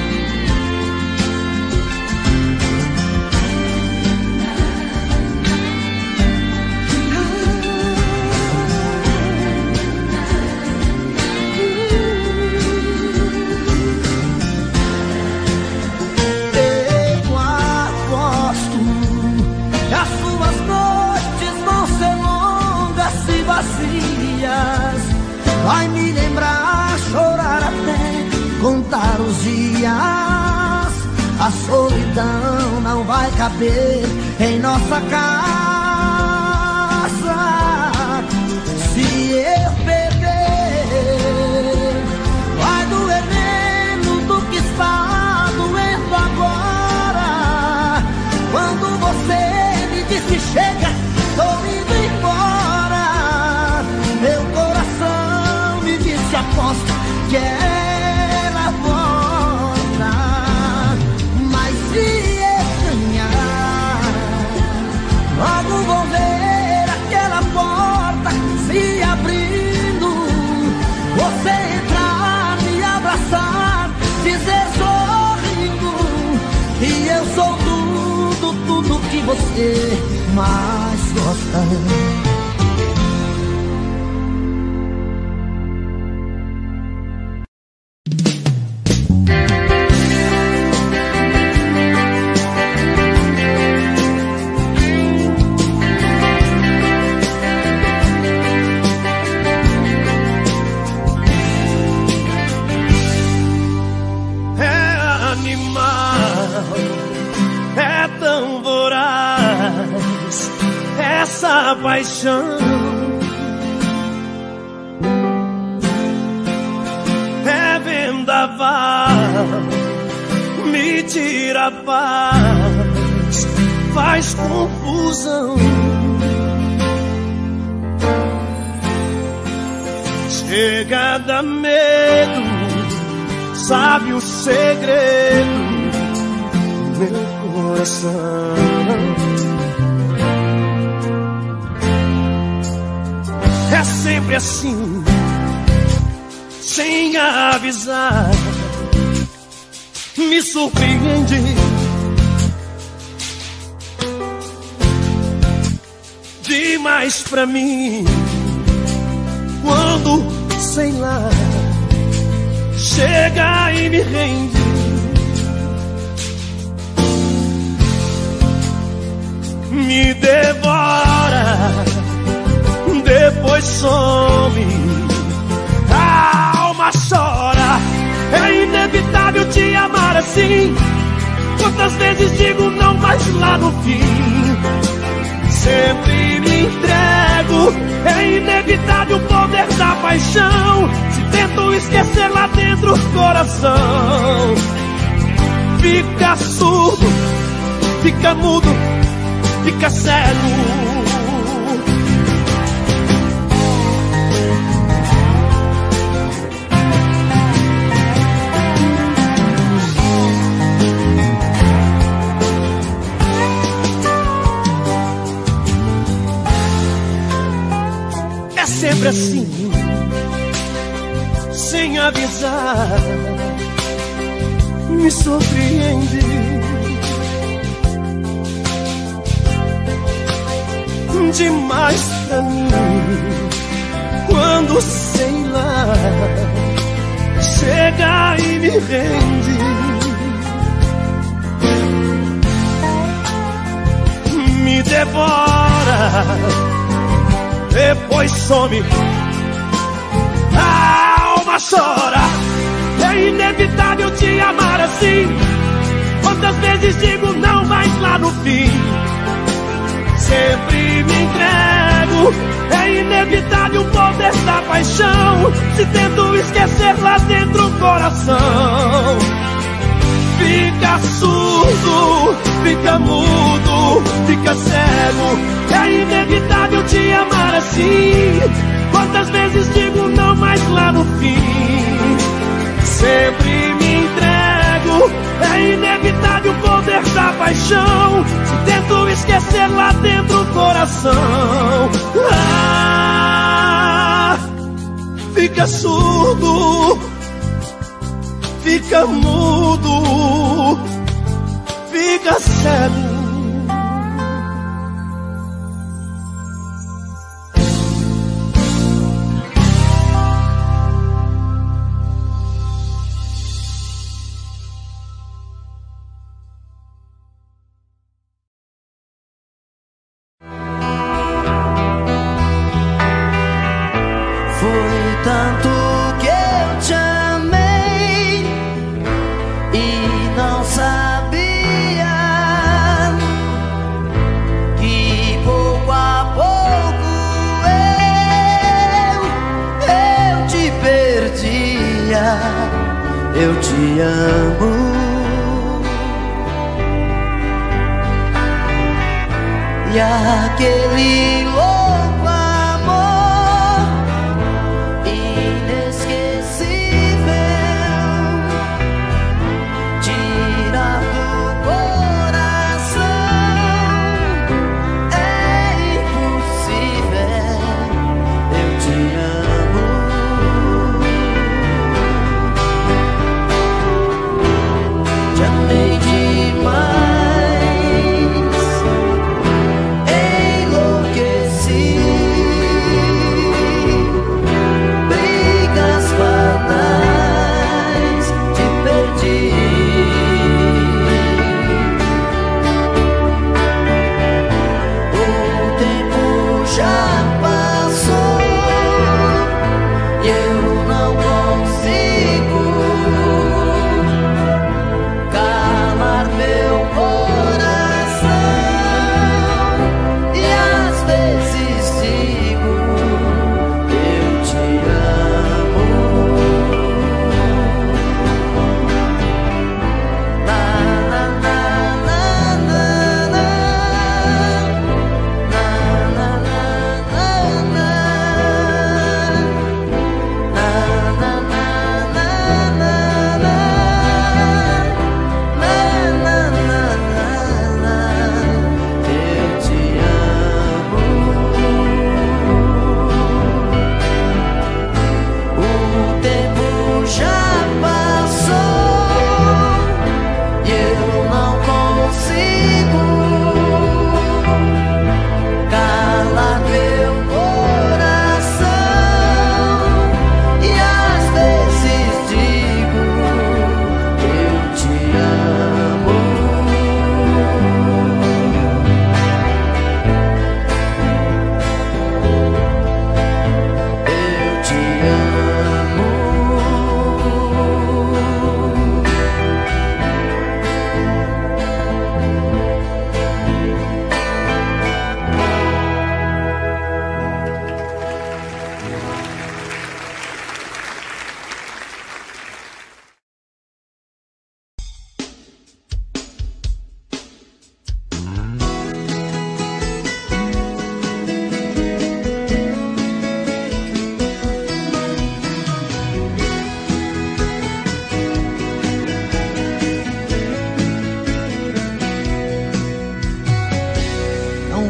Vai me lembrar, chorar até contar os dias. A solidão não vai caber em nossa casa. Se eu perder, vai doer menos do que está doendo agora. Quando você me disse chega, tô indo embora, meu coração me disse aposta que ela volta. Mas se eu ganhar, logo vou ver aquela porta se abrindo, você entrar, me abraçar, dizer sorrindo que eu sou tudo, tudo que você mais gosta. essa paixão é vendaval, me tira a paz, faz confusão. Chega a dar medo, sabe o segredo do meu coração. É sempre assim, sem avisar, me surpreende. Demais pra mim, quando, sei lá, chega e me rende. Me devora, depois some, a alma chora. É inevitável te amar assim. Quantas vezes digo não, mas lá no fim sempre me entrego. É inevitável o poder da paixão. Se tento esquecer lá dentro o coração fica surdo, fica mudo, fica cego. É sempre assim, sem avisar, me surpreende. Demais pra mim, quando, sei lá, chega e me rende. Me devora, depois some, a alma chora. É inevitável te amar assim. Quantas vezes digo não, mas lá no fim sempre me entrego. É inevitável o poder da paixão. Se tento esquecer lá dentro o coração fica surdo, fica mudo, fica cego. É inevitável te amar assim. Quantas vezes digo não, mas lá no fim sempre me entrego. É inevitável o poder da paixão. Se tento esquecer lá dentro o coração fica surdo, fica mudo, fica cego. Tanto que eu te amei e não sabia que pouco a pouco eu te perdia. Eu te amo e aquele louco amor inesquecível tira do coração. É impossível. Eu te amo. Te amei demais, enlouqueci.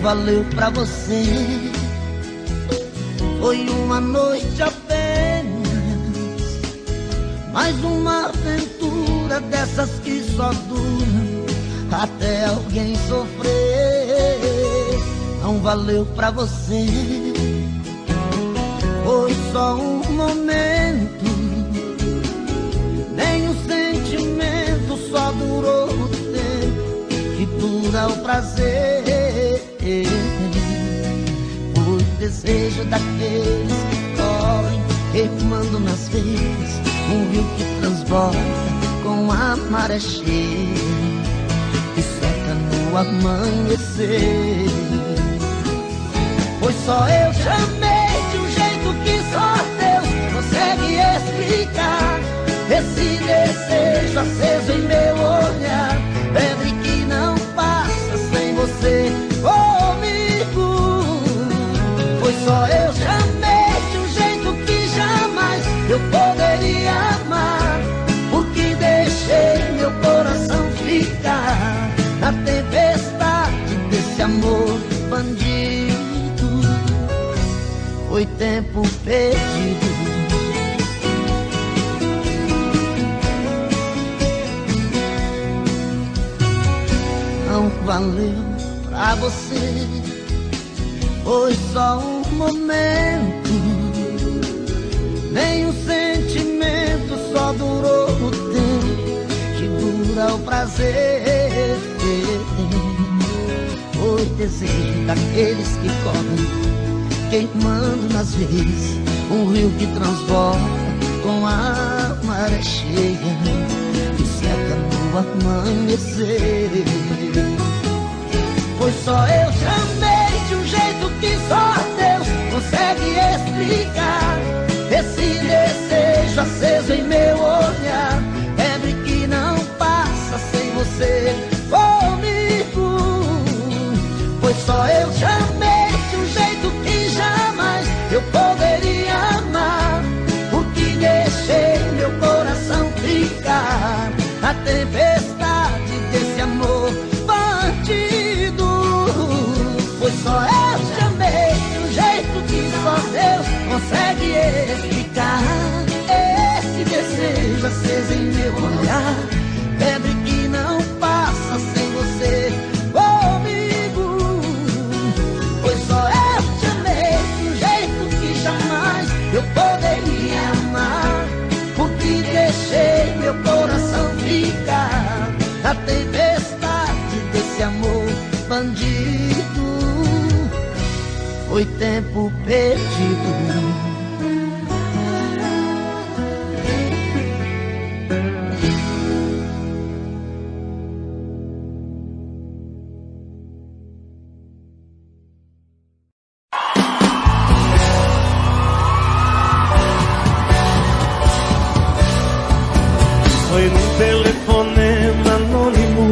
valeu pra você. Foi uma noite apenas, mais uma aventura dessas que só duram até alguém sofrer. Não valeu pra você. Foi só um momento, nem o sentimento, só durou o tempo que dura o prazer. Foi desejo daqueles que correm, queimando nas veias, um rio que transborda com a maré cheia e seca no amanhecer. Foi só eu chamei de um jeito que só Deus consegue explicar. Esse desejo aceso em meu olhar, febre que não passa sem você comigo. Foi só eu chamei de um jeito que jamais eu poderia amar, porque deixei meu coração ficar na tempestade desse amor bandido. Foi tempo perdido. Não valeu pra você. Foi só um momento, nem o sentimento, só durou o tempo que dura o prazer. Foi desejo daqueles que correm, queimando nas veias, um rio que transborda com a maré cheia e seca no amanhecer. Foi só eu chamei de um jeito que só Deus consegue explicar. Esse desejo aceso em meu olhar, febre que não passa sem você comigo. Foi só eu chamei de um jeito que jamais eu poderia amar, porque deixei meu coração ficar na tempestade desse amor bandido. Foi só eu chamei de um jeito que só Deus consegue explicar. Esse desejo aceso em meu olhar, febre que não passa sem você comigo. Foi só eu chamei de um jeito que jamais eu poderia amar, porque deixei meu coração ficar na tempestade desse amor bandido. Foi tempo perdido. Foi num telefonema anônimo,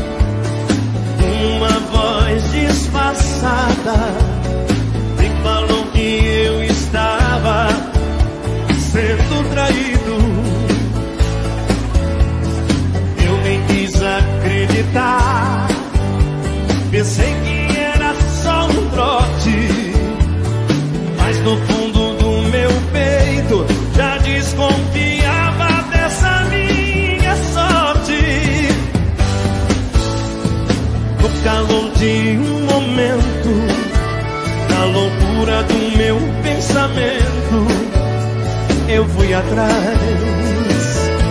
uma voz disfarçada me falou que eu estava sendo traído. Eu nem quis acreditar, pensei que era só um trote, mas no fundo do meu peito já desconfiava dessa minha sorte. No calor de um momento, na loucura do meu pensamento, eu fui atrás,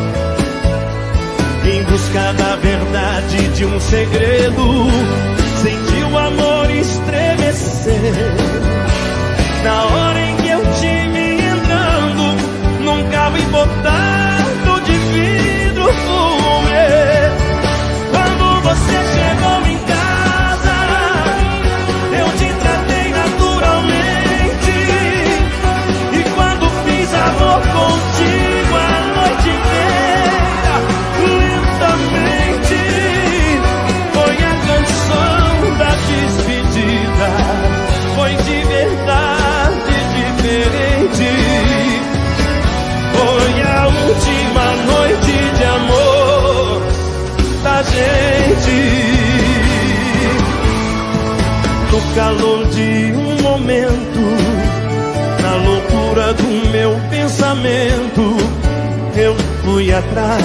em busca da verdade de um segredo. Senti o amor estremecer na hora em que eu te vi entrando num carro importado de vidro fumê. Quando você chegou em casa, eu te tratei naturalmente, e quando fiz amor contigo a noite inteira, lentamente, foi a canção calor de um momento, na loucura do meu pensamento, eu fui atrás,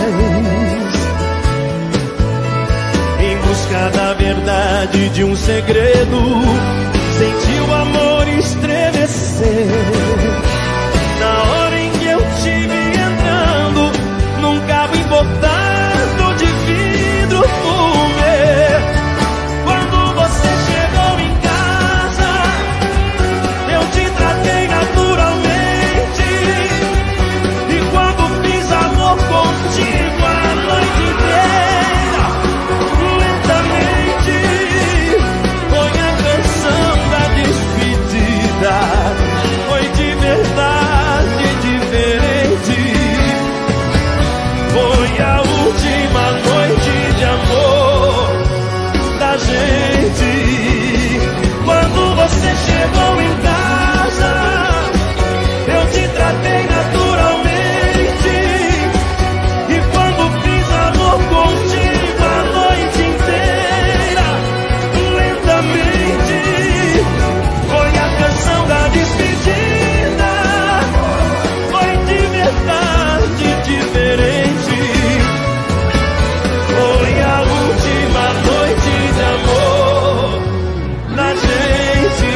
em busca da verdade de um segredo. Senti o amor estremecer na hora em que eu te vi entrando num carro importado de vidro fumê. Quando você chegou em casa, eu te tratei naturalmente, e quando fiz amor contigo a noite inteira, lentamente, foi a canção da despedida. Foi de verdade diferente. Foi a última noite de amor da gente. Quando você chegou em casa, eu te tratei naturalmente, e quando fiz amor contigo a noite inteira, lentamente, foi a canção da despedida. Foi de verdade diferente. Foi a última noite de amor da gente.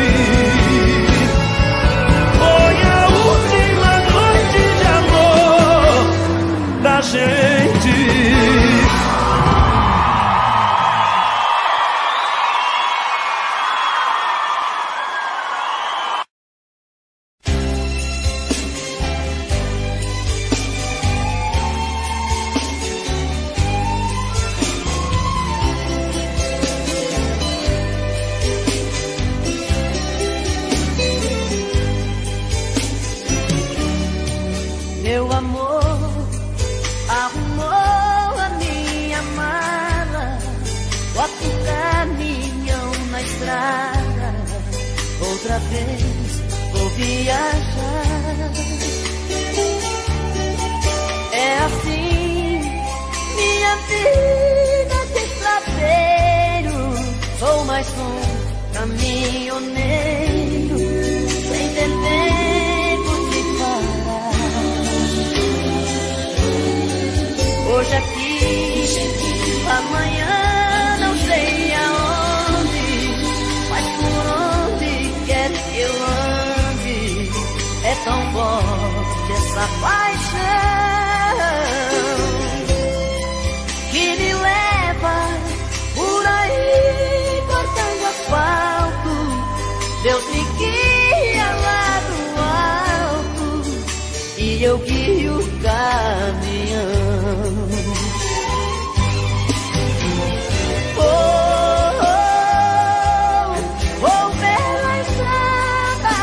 Foi a última noite de amor da gente. Meu amor arrumou a minha mala, bota um caminhão na estrada, outra vez vou viajar. É assim minha vida de estradeiro, sou mais um caminhoneiro, sem ter tempo de parar. Hoje aqui, amanhã não sei aonde, mas por onde quer que eu ande, é tão forte essa paixão que me leva por aí cortando asfalto. Deus me guia lá do alto e eu guio o caminhão. Vou pela estrada,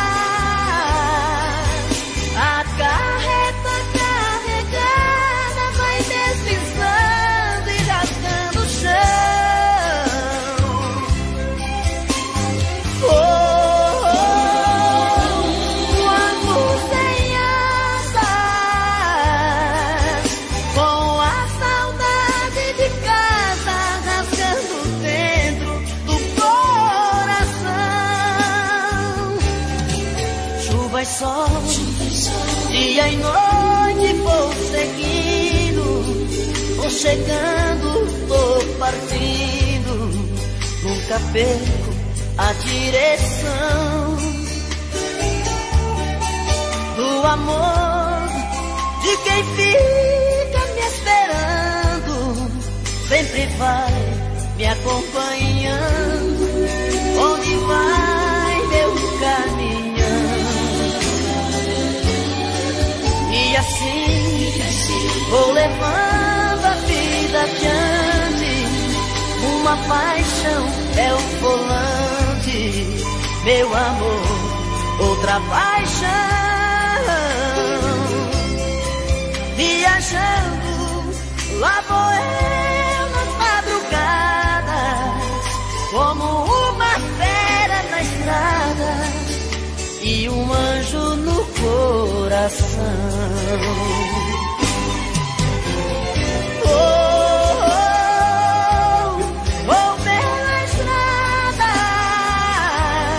a carreta carregada vai deslizando e rasgando o chão. Quando sem asas, com a saudade de casa rasgando dentro do coração. Chuva e sol, dia e noite vou seguindo, vou chegando, tô partindo, nunca perco a direção do amor de quem fica me esperando, sempre vai me acompanhando, onde vai meu caminhão. E assim vou levando a vida adiante, uma paixão é um volante, meu amor, outra paixão, viajando, lá vou eu nas madrugadas, como uma fera na estrada e um anjo no coração. Vou pela estrada,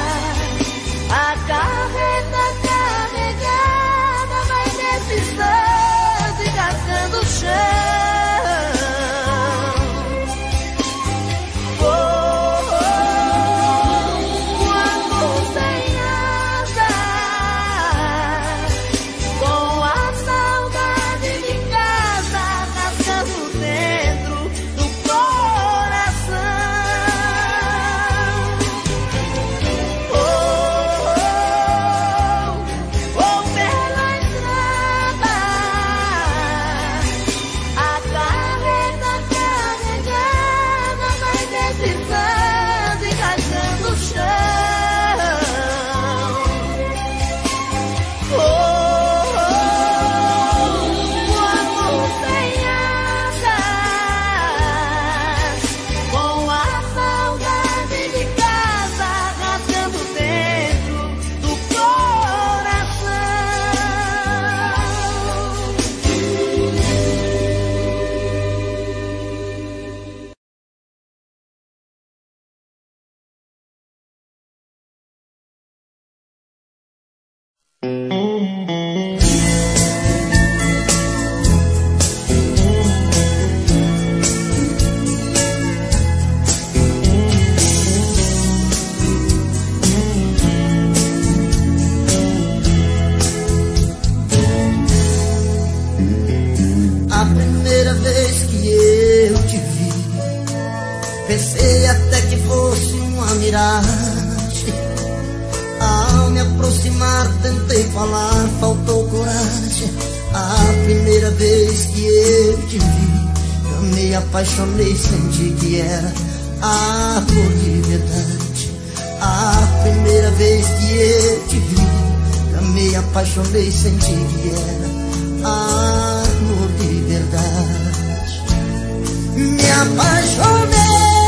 viraste. Ao me aproximar tentei falar, faltou coragem. A primeira vez que eu te vi, eu me apaixonei, senti que era amor de verdade. A primeira vez que eu te vi, eu me apaixonei, senti que era amor de verdade. Me apaixonei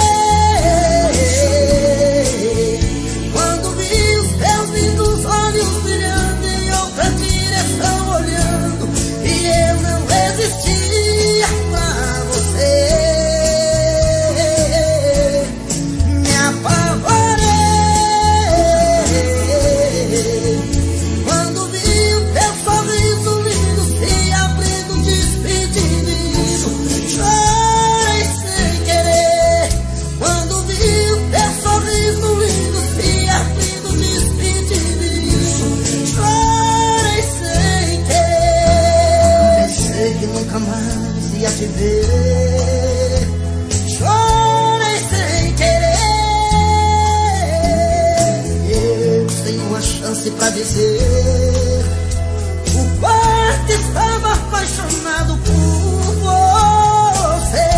quando vi os teus lindos olhos brilhando em outra direção olhando, e eu não existia pra você. Me apavorei quando vi o teu sorriso lindo se abrindo, despedindo. Chorei sem querer quando vi o teu sorriso lindo se abrindo, despedindo. Chorei sem querer, pensei que nunca mais ia te ver. Chorei sem querer, eu tenho uma chance pra dizer o quanto estava apaixonado por você.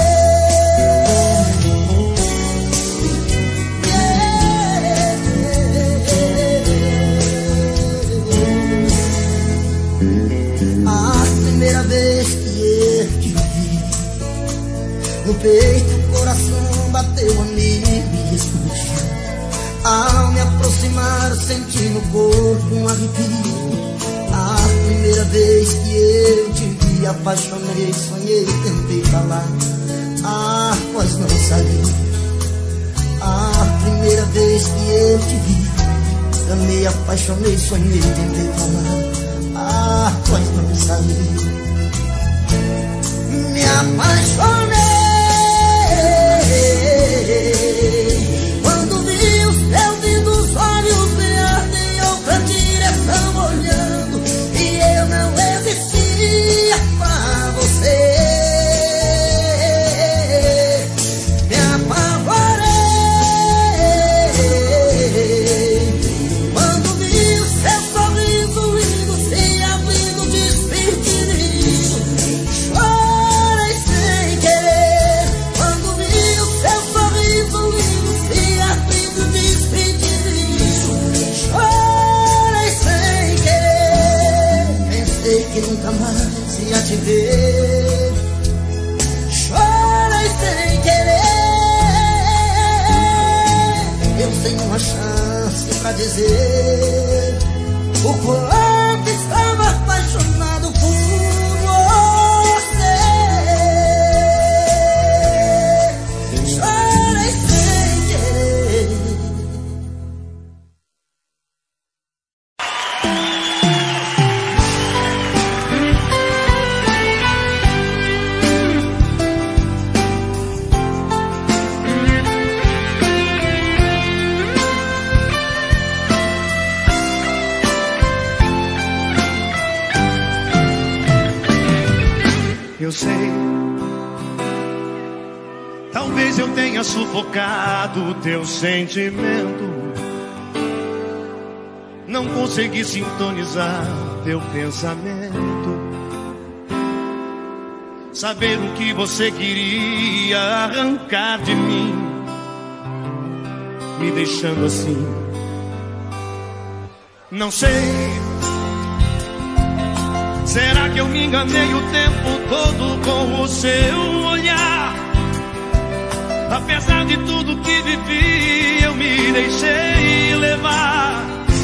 A primeira vez que eu te vi, no peito o coração bateu a mim e explodiu. Ao me aproximar senti no corpo um arrepio. A primeira vez que eu te vi, apaixonei, sonhei, tentei falar, a voz não saiu. A primeira vez que eu te vi, eu me apaixonei, sonhei, tentei falar, a voz não saiu. Me apaixonei quando vi os teus lindos olhos brilhando em outra direção olhando, e eu não existia pra você. Me apavorei quando vi o seu sorriso lindo se abrindo, despedindo. Chorei sem querer quando vi o seu sorriso lindo se abrindo, despedindo. Chorei sem querer, pensei que nunca mais ia te ver. Chorei sem querer, eu tenho uma chance pra dizer o quanto estava apaixonado por você. Chorei sem querer. Eu sei, talvez eu tenha sufocado o teu sentimento, não consegui sintonizar teu pensamento, saber o que você queria arrancar de mim, me deixando assim. Não sei, será que eu me enganei o tempo todo com o seu olhar? Apesar de tudo que vivi, eu me deixei levar.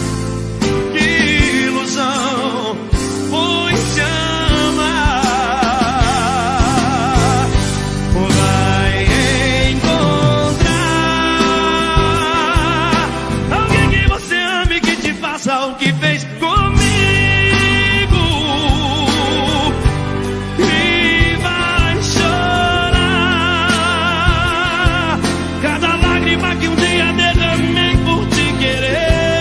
Que ilusão foi te amar. Vai encontrar alguém que você ame, que te faça o que fez comigo. Que um dia derramei por te querer.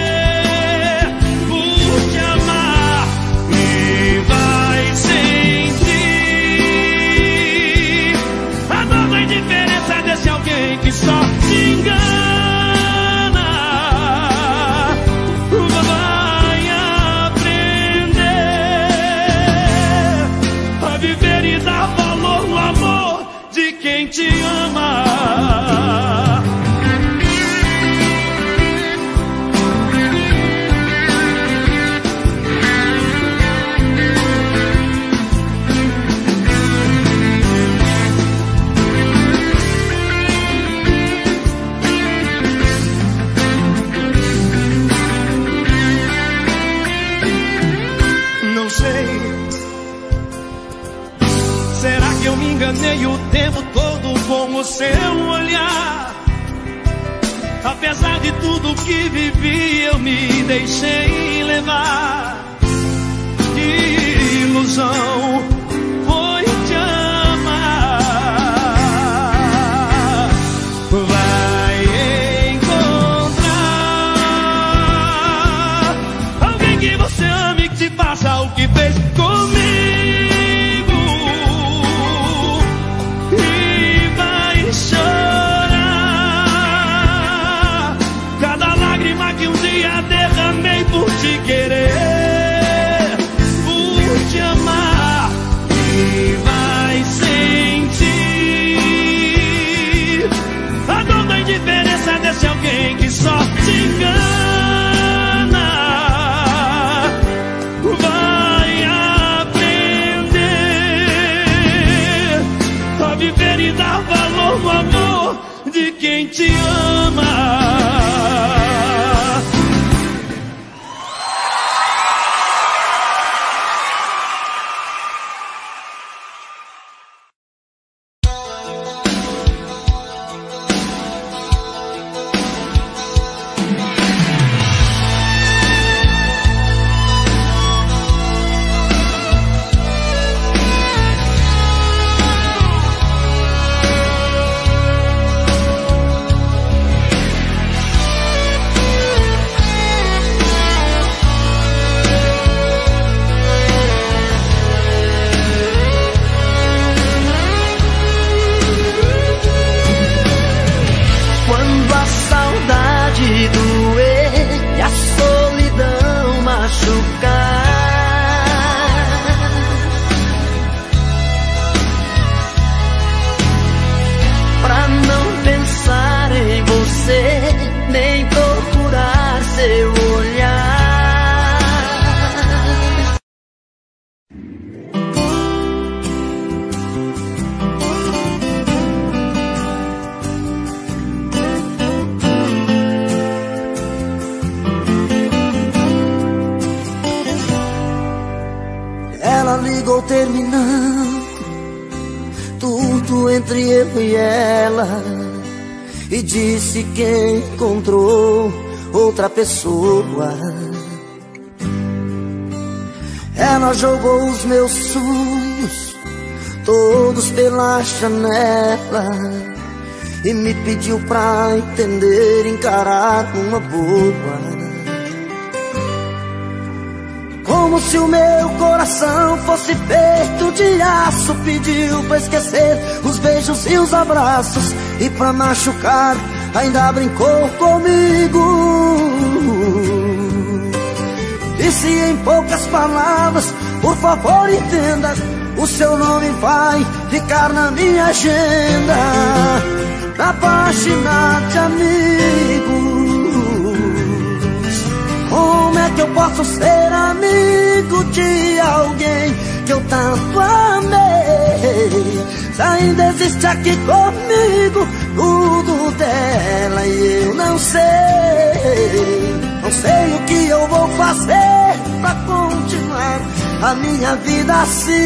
o seu olhar. Apesar de tudo que vivi, eu me deixei levar. Que ilusão foi te amar. Vai encontrar alguém que você ame, que te faça o que fez comigo. E vai chorar cada lágrima que um dia derramei por te querer, por te amar. E vai sentir a dor da indiferença desse alguém que só te engana. Vai aprender a viver e dar valor no amor de quem te ama. Terminando tudo entre eu e ela, e disse que encontrou outra pessoa. Ela jogou os meus sonhos todos pela janela e me pediu pra entender, encarar uma boa. Como se o meu coração fosse feito de aço, pediu pra esquecer os beijos e os abraços, e pra machucar ainda brincou comigo. Disse em poucas palavras: por favor entenda, o seu nome vai ficar na minha agenda, na página de amigos. Como é que eu posso ser amigo de alguém que eu tanto amei, se ainda existe aqui comigo tudo dela e eu não sei o que eu vou fazer pra continuar a minha vida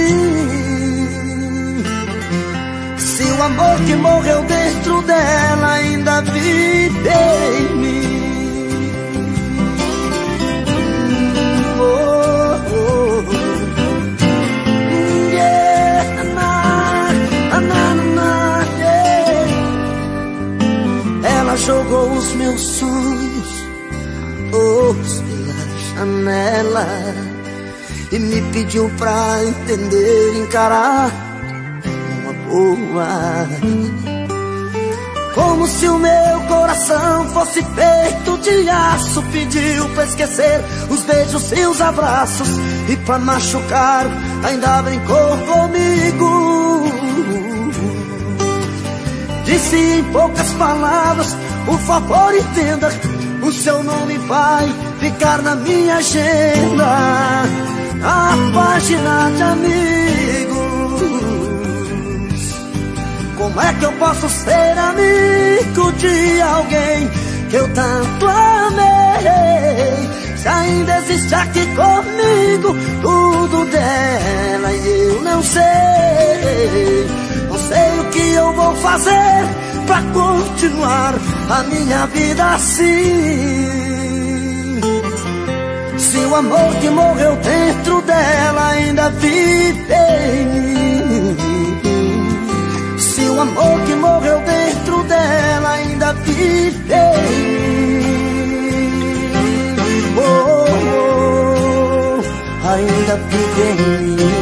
assim. Se o amor que morreu dentro dela ainda vive em mim. Ela jogou os meus sonhos todos pela janela e me pediu pra entender, encarar uma boa. Como se o meu coração fosse feito de aço, pediu pra esquecer os beijos e os abraços, e pra machucar ainda brincou comigo. Disse em poucas palavras: por favor entenda, o seu nome vai ficar na minha agenda, a página de amigos. Como é que eu posso ser amigo de alguém que eu tanto amei, se ainda existe aqui comigo tudo dela e eu não sei sei o que eu vou fazer pra continuar a minha vida assim. Se o amor que morreu dentro dela ainda vive em mim, se o amor que morreu dentro dela ainda vive em mim, oh, oh, ainda vive em mim.